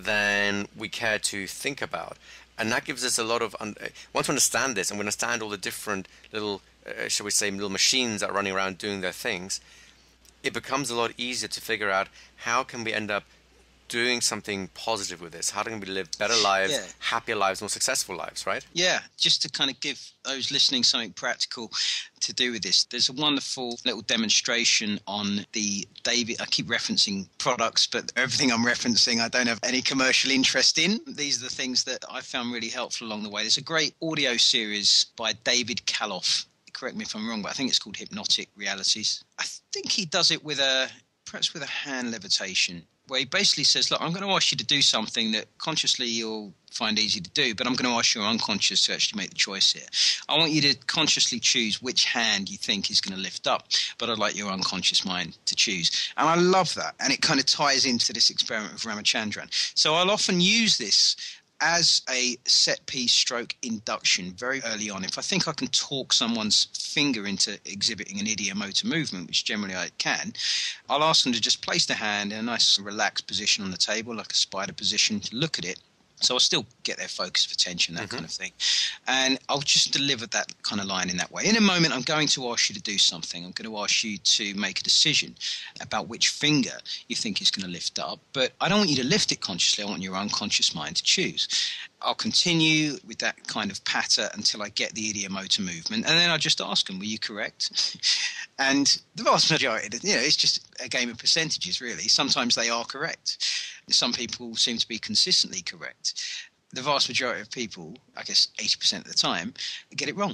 than we care to think about, and that gives us a lot of un- once we understand this and we understand all the different little uh, shall we say little machines that are running around doing their things, it becomes a lot easier to figure out how can we end up doing something positive with this. How can we live better lives, yeah. happier lives, more successful lives, right? Yeah, just to kind of give those listening something practical to do with this. There's a wonderful little demonstration on the David, I keep referencing products, but everything I'm referencing I don't have any commercial interest in. These are the things that I found really helpful along the way. There's a great audio series by David Kaloff. Correct me if I'm wrong, but I think it's called Hypnotic Realities. I think he does it with a, perhaps with a hand levitation, where he basically says, look, I'm going to ask you to do something that consciously you'll find easy to do, but I'm going to ask your unconscious to actually make the choice here. I want you to consciously choose which hand you think is going to lift up, but I'd like your unconscious mind to choose. And I love that. And it kind of ties into this experiment with Ramachandran. So I'll often use this as a set piece stroke induction very early on. If I think I can talk someone's finger into exhibiting an ideomotor movement, which generally I can, I'll ask them to just place their hand in a nice relaxed position on the table, like a spider position, to look at it. So I'll still get their focus of attention, that mm-hmm. kind of thing. And I'll just deliver that kind of line in that way. In a moment, I'm going to ask you to do something. I'm going to ask you to make a decision about which finger you think is going to lift up. But I don't want you to lift it consciously. I want your unconscious mind to choose. I'll continue with that kind of patter until I get the ideomotor movement. And then I'll just ask them, were you correct? And the vast majority, you know, it's just a game of percentages, really. Sometimes they are correct. Some people seem to be consistently correct. The vast majority of people, I guess eighty percent of the time, get it wrong.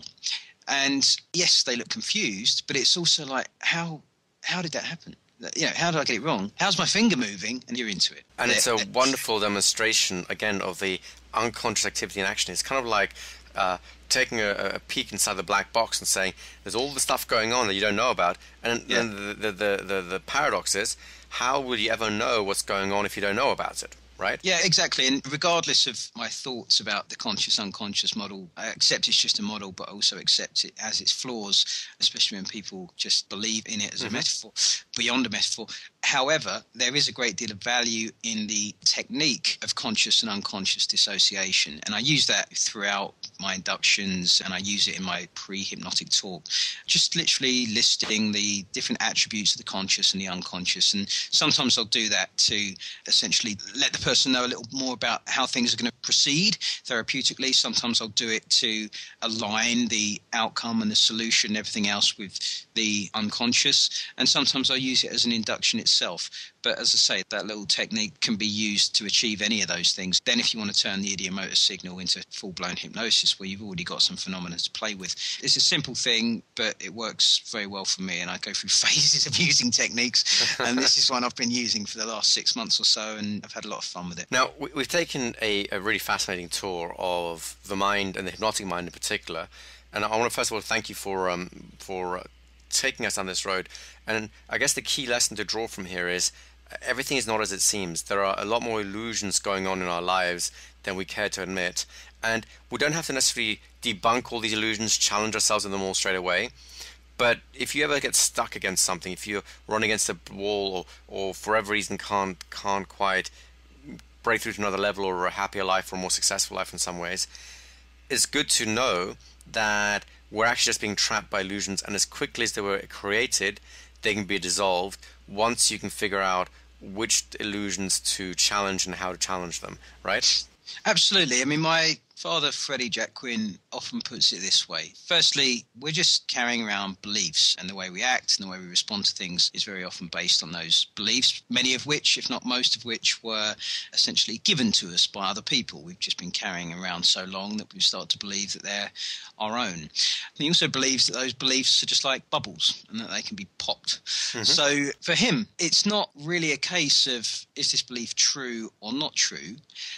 And yes, they look confused, but it's also like, how how did that happen? You know, how did I get it wrong? How's my finger moving? And you're into it. And it's a They're, wonderful demonstration, again, of the unconscious activity in action. It's kind of like uh, taking a, a peek inside the black box and saying, there's all the stuff going on that you don't know about. And Yeah. then the, the, the, the, the paradox is, how will you ever know what's going on if you don't know about it? Right? Yeah, exactly. And regardless of my thoughts about the conscious unconscious model, I accept it's just a model, but also accept it as its flaws, especially when people just believe in it as Mm-hmm. a metaphor, beyond a metaphor. However, there is a great deal of value in the technique of conscious and unconscious dissociation. And I use that throughout my inductions, and I use it in my pre-hypnotic talk, just literally listing the different attributes of the conscious and the unconscious. And sometimes I'll do that to essentially let the person know a little more about how things are going to proceed therapeutically. Sometimes I'll do it to align the outcome and the solution and everything else with the unconscious. And sometimes I'll use it as an induction itself. But as I say, that little technique can be used to achieve any of those things. Then if you want to turn the idiomotor signal into full-blown hypnosis where you've already got some phenomena to play with, it's a simple thing, but it works very well for me. And I go through phases of using techniques. And this is one I've been using for the last six months or so, and I've had a lot of fun with it. Now, we- we've taken a, a really fascinating tour of the mind and the hypnotic mind in particular. And I want to first of all thank you for um, for uh, taking us down this road. And I guess the key lesson to draw from here is everything is not as it seems. There are a lot more illusions going on in our lives than we care to admit. And we don't have to necessarily debunk all these illusions, challenge ourselves with them all straight away. But if you ever get stuck against something, if you run against a wall or, or for whatever reason can't can't quite break through to another level or a happier life or a more successful life in some ways, it's good to know that we're actually just being trapped by illusions, and as quickly as they were created, they can be dissolved once you can figure out which illusions to challenge and how to challenge them, right? Absolutely. I mean, my father, Anthony Jacquin, often puts it this way. Firstly, we're just carrying around beliefs, and the way we act and the way we respond to things is very often based on those beliefs, many of which, if not most of which, were essentially given to us by other people. We've just been carrying around so long that we start to believe that they're our own. And he also believes that those beliefs are just like bubbles and that they can be popped. Mm-hmm. So for him, it's not really a case of, is this belief true or not true?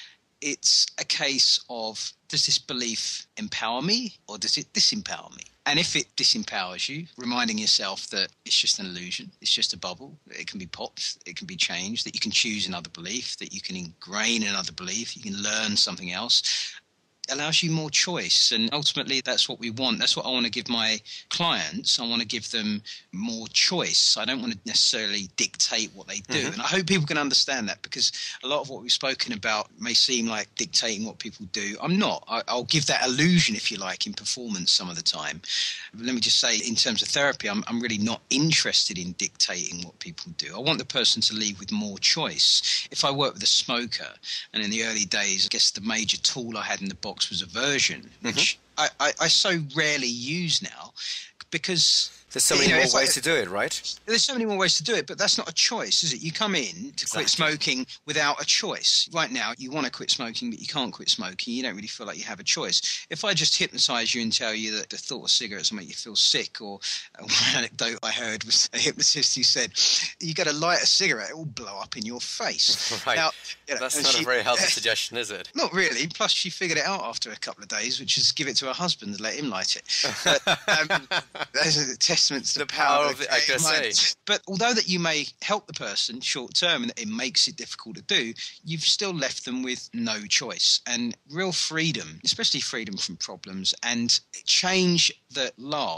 It's a case of, does this belief empower me or does it disempower me? And if it disempowers you, reminding yourself that it's just an illusion, it's just a bubble, it can be popped, it can be changed, that you can choose another belief, that you can ingrain another belief, you can learn something else, allows you more choice. And ultimately that's what we want. That's what I want to give my clients. I want to give them more choice. I don't want to necessarily dictate what they do. Mm-hmm. And I hope people can understand that, because a lot of what we've spoken about may seem like dictating what people do. I'm not. I, I'll give that illusion, if you like, in performance some of the time. But let me just say, in terms of therapy, I'm, I'm really not interested in dictating what people do. I want the person to leave with more choice. If I work with a smoker, and in the early days, I guess the major tool I had in the box was aversion, which mm-hmm. I, I, I so rarely use now, because there's so many you know, more ways I, to do it, right? There's so many more ways to do it, but that's not a choice, is it? You come in to exactly. quit smoking without a choice. Right now, you want to quit smoking, but you can't quit smoking. You don't really feel like you have a choice. If I just hypnotize you and tell you that the thought of cigarettes will make you feel sick, or one anecdote I heard was a hypnotist who said, you got to light a cigarette, it will blow up in your face. Right. Now, you know, that's not she, a very healthy suggestion, is it? Not really. Plus, she figured it out after a couple of days, which is give it to her husband and let him light it. But um, there's a testament to the, the power of it, I guess say. But although that you may help the person short term and that it makes it difficult to do, you've still left them with no choice. And real freedom, especially freedom from problems and change that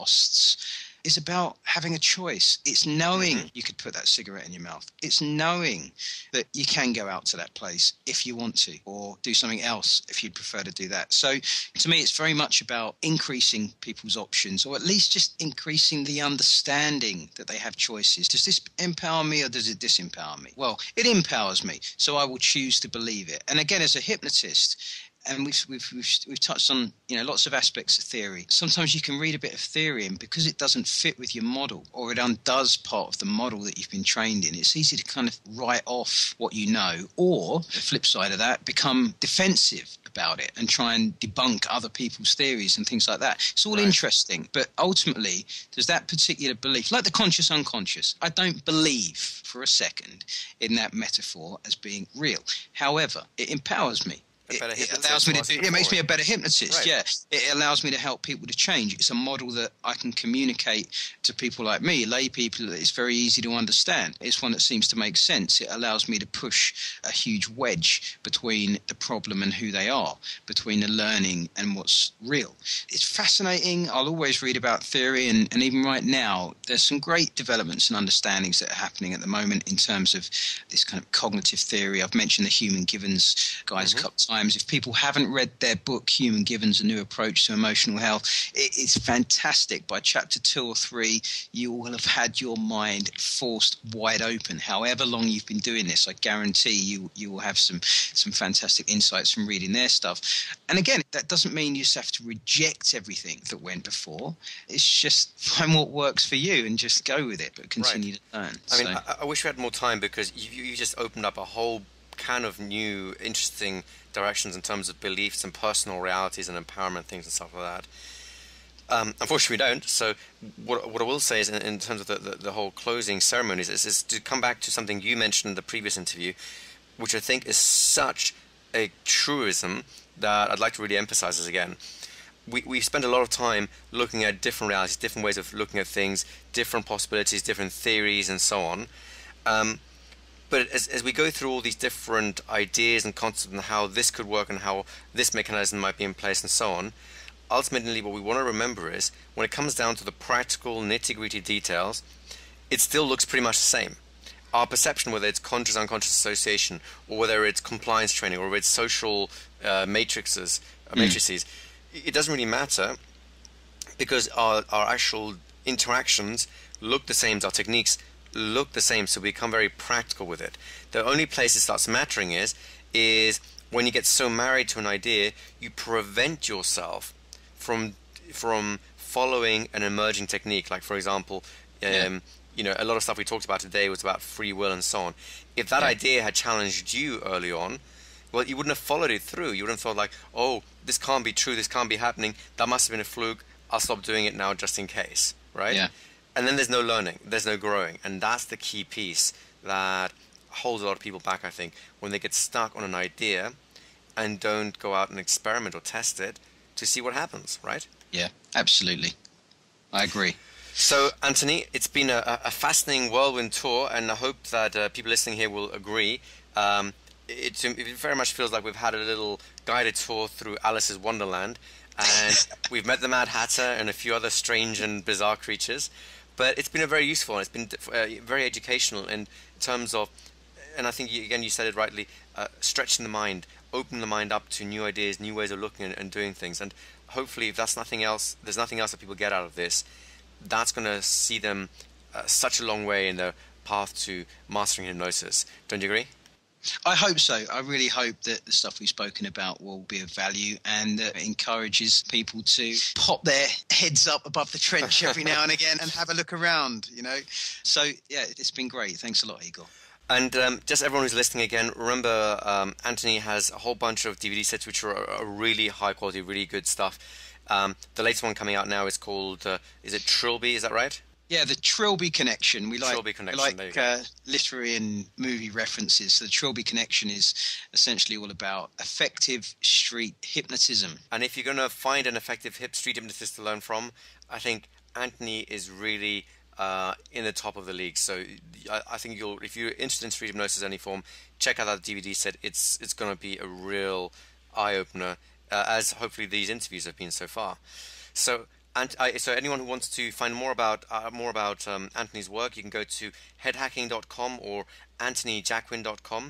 lasts, is about having a choice. It's knowing mm-hmm. you could put that cigarette in your mouth. It's knowing that you can go out to that place if you want to, or do something else if you'd prefer to do that. So to me, it's very much about increasing people's options, or at least just increasing the understanding that they have choices. Does this empower me or does it disempower me? Well, it empowers me, so I will choose to believe it. And again, as a hypnotist, and we've, we've we've we've touched on, you know, lots of aspects of theory. Sometimes you can read a bit of theory, and because it doesn't fit with your model, or it undoes part of the model that you've been trained in, it's easy to kind of write off what you know, or the flip side of that, become defensive about it and try and debunk other people's theories and things like that. It's all right. Interesting, but ultimately, does that particular belief, like the conscious unconscious, I don't believe for a second in that metaphor as being real. However, it empowers me. It, it allows me to do, it makes me a better hypnotist. Right. Yeah, it allows me to help people to change. It's a model that I can communicate to people like me, lay people. It's very easy to understand. It's one that seems to make sense. It allows me to push a huge wedge between the problem and who they are, between the learning and what's real. It's fascinating. I'll always read about theory, and, and even right now, there's some great developments and understandings that are happening at the moment in terms of this kind of cognitive theory. I've mentioned the Human Givens guys mm-hmm. a couple of times. If people haven't read their book, Human Givens, A New Approach to Emotional Health, it is fantastic. By chapter two or three, you will have had your mind forced wide open. However long you've been doing this, I guarantee you you will have some, some fantastic insights from reading their stuff. And again, that doesn't mean you just have to reject everything that went before. It's just find what works for you and just go with it, but continue right. to learn. I mean, so. I, I wish we had more time, because you, you just opened up a whole kind of new, interesting directions in terms of beliefs and personal realities and empowerment things and stuff like that. Um, unfortunately, we don't. So what, what I will say is, in, in terms of the, the, the whole closing ceremonies, is, is to come back to something you mentioned in the previous interview, which I think is such a truism that I'd like to really emphasize this again. We, we spend a lot of time looking at different realities, different ways of looking at things, different possibilities, different theories, and so on. Um, But as, as we go through all these different ideas and concepts and how this could work and how this mechanism might be in place and so on, ultimately what we want to remember is, when it comes down to the practical nitty-gritty details, it still looks pretty much the same. Our perception, whether it's conscious-unconscious association, or whether it's compliance training, or whether it's social uh, matrices, uh, mm. matrices, it doesn't really matter, because our, our actual interactions look the same, our techniques look the same, so we become very practical with it. The only place it starts mattering is is when you get so married to an idea, you prevent yourself from from following an emerging technique. Like, for example, um, yeah. you know, a lot of stuff we talked about today was about free will and so on. If that yeah. idea had challenged you early on, well, you wouldn't have followed it through. You wouldn't have thought like, oh, this can't be true, this can't be happening, that must have been a fluke, I'll stop doing it now just in case, right? Yeah. And then there's no learning, there's no growing. And that's the key piece that holds a lot of people back, I think, when they get stuck on an idea and don't go out and experiment or test it to see what happens, right? Yeah, absolutely. I agree. So, Anthony, it's been a, a fascinating whirlwind tour, and I hope that uh, people listening here will agree. Um, it, it very much feels like we've had a little guided tour through Alice's Wonderland, and we've met the Mad Hatter and a few other strange and bizarre creatures. But it's been a very useful, and it's been uh, very educational in terms of, and I think, you, again, you said it rightly, uh, stretching the mind, opening the mind up to new ideas, new ways of looking and, and doing things. And hopefully, if that's nothing else, there's nothing else that people get out of this, that's going to see them uh, such a long way in their path to mastering hypnosis. Don't you agree? I hope so. I really hope that the stuff we've spoken about will be of value, and that it encourages people to pop their heads up above the trench every now and again and have a look around, you know. So, yeah, it's been great. Thanks a lot, Igor. And um, just everyone who's listening again, remember um, Anthony has a whole bunch of D V D sets which are, are really high quality, really good stuff. Um, the latest one coming out now is called, uh, is it Trilby, is that right? Yeah, the Trilby Connection. We like, Trilby Connection, we like uh, literary and movie references. So the Trilby Connection is essentially all about effective street hypnotism. And if you're going to find an effective hip street hypnotist to learn from, I think Anthony is really uh, in the top of the league. So I, I think you'll, if you're interested in street hypnosis in any form, check out that D V D set. It's it's going to be a real eye-opener, uh, as hopefully these interviews have been so far. So. And I, so anyone who wants to find more about uh, more about um, Anthony's work, you can go to head hacking dot com or anthony jacquin dot com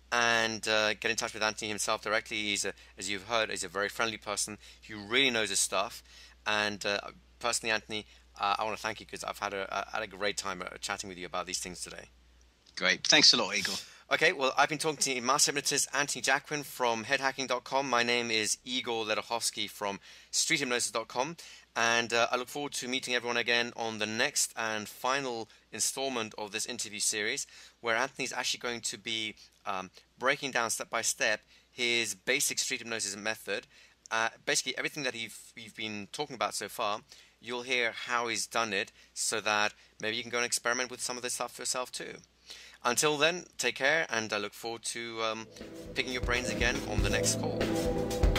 and uh, get in touch with Anthony himself directly. He's a, as you've heard, he's a very friendly person who really knows his stuff. And uh, personally, Anthony, uh, I want to thank you, because I've had a, a, had a great time uh, chatting with you about these things today. Great. Thanks a lot, Igor. Okay, well, I've been talking to master hypnotist Anthony Jacquin from head hacking dot com. My name is Igor Ledóchowski from street hypnosis dot com. And uh, I look forward to meeting everyone again on the next and final installment of this interview series, where Anthony's actually going to be um, breaking down step by step his basic street hypnosis method. Uh, basically, everything that you've, you've been talking about so far, you'll hear how he's done it so that maybe you can go and experiment with some of this stuff for yourself too. Until then, take care, and I look forward to um, picking your brains again on the next call.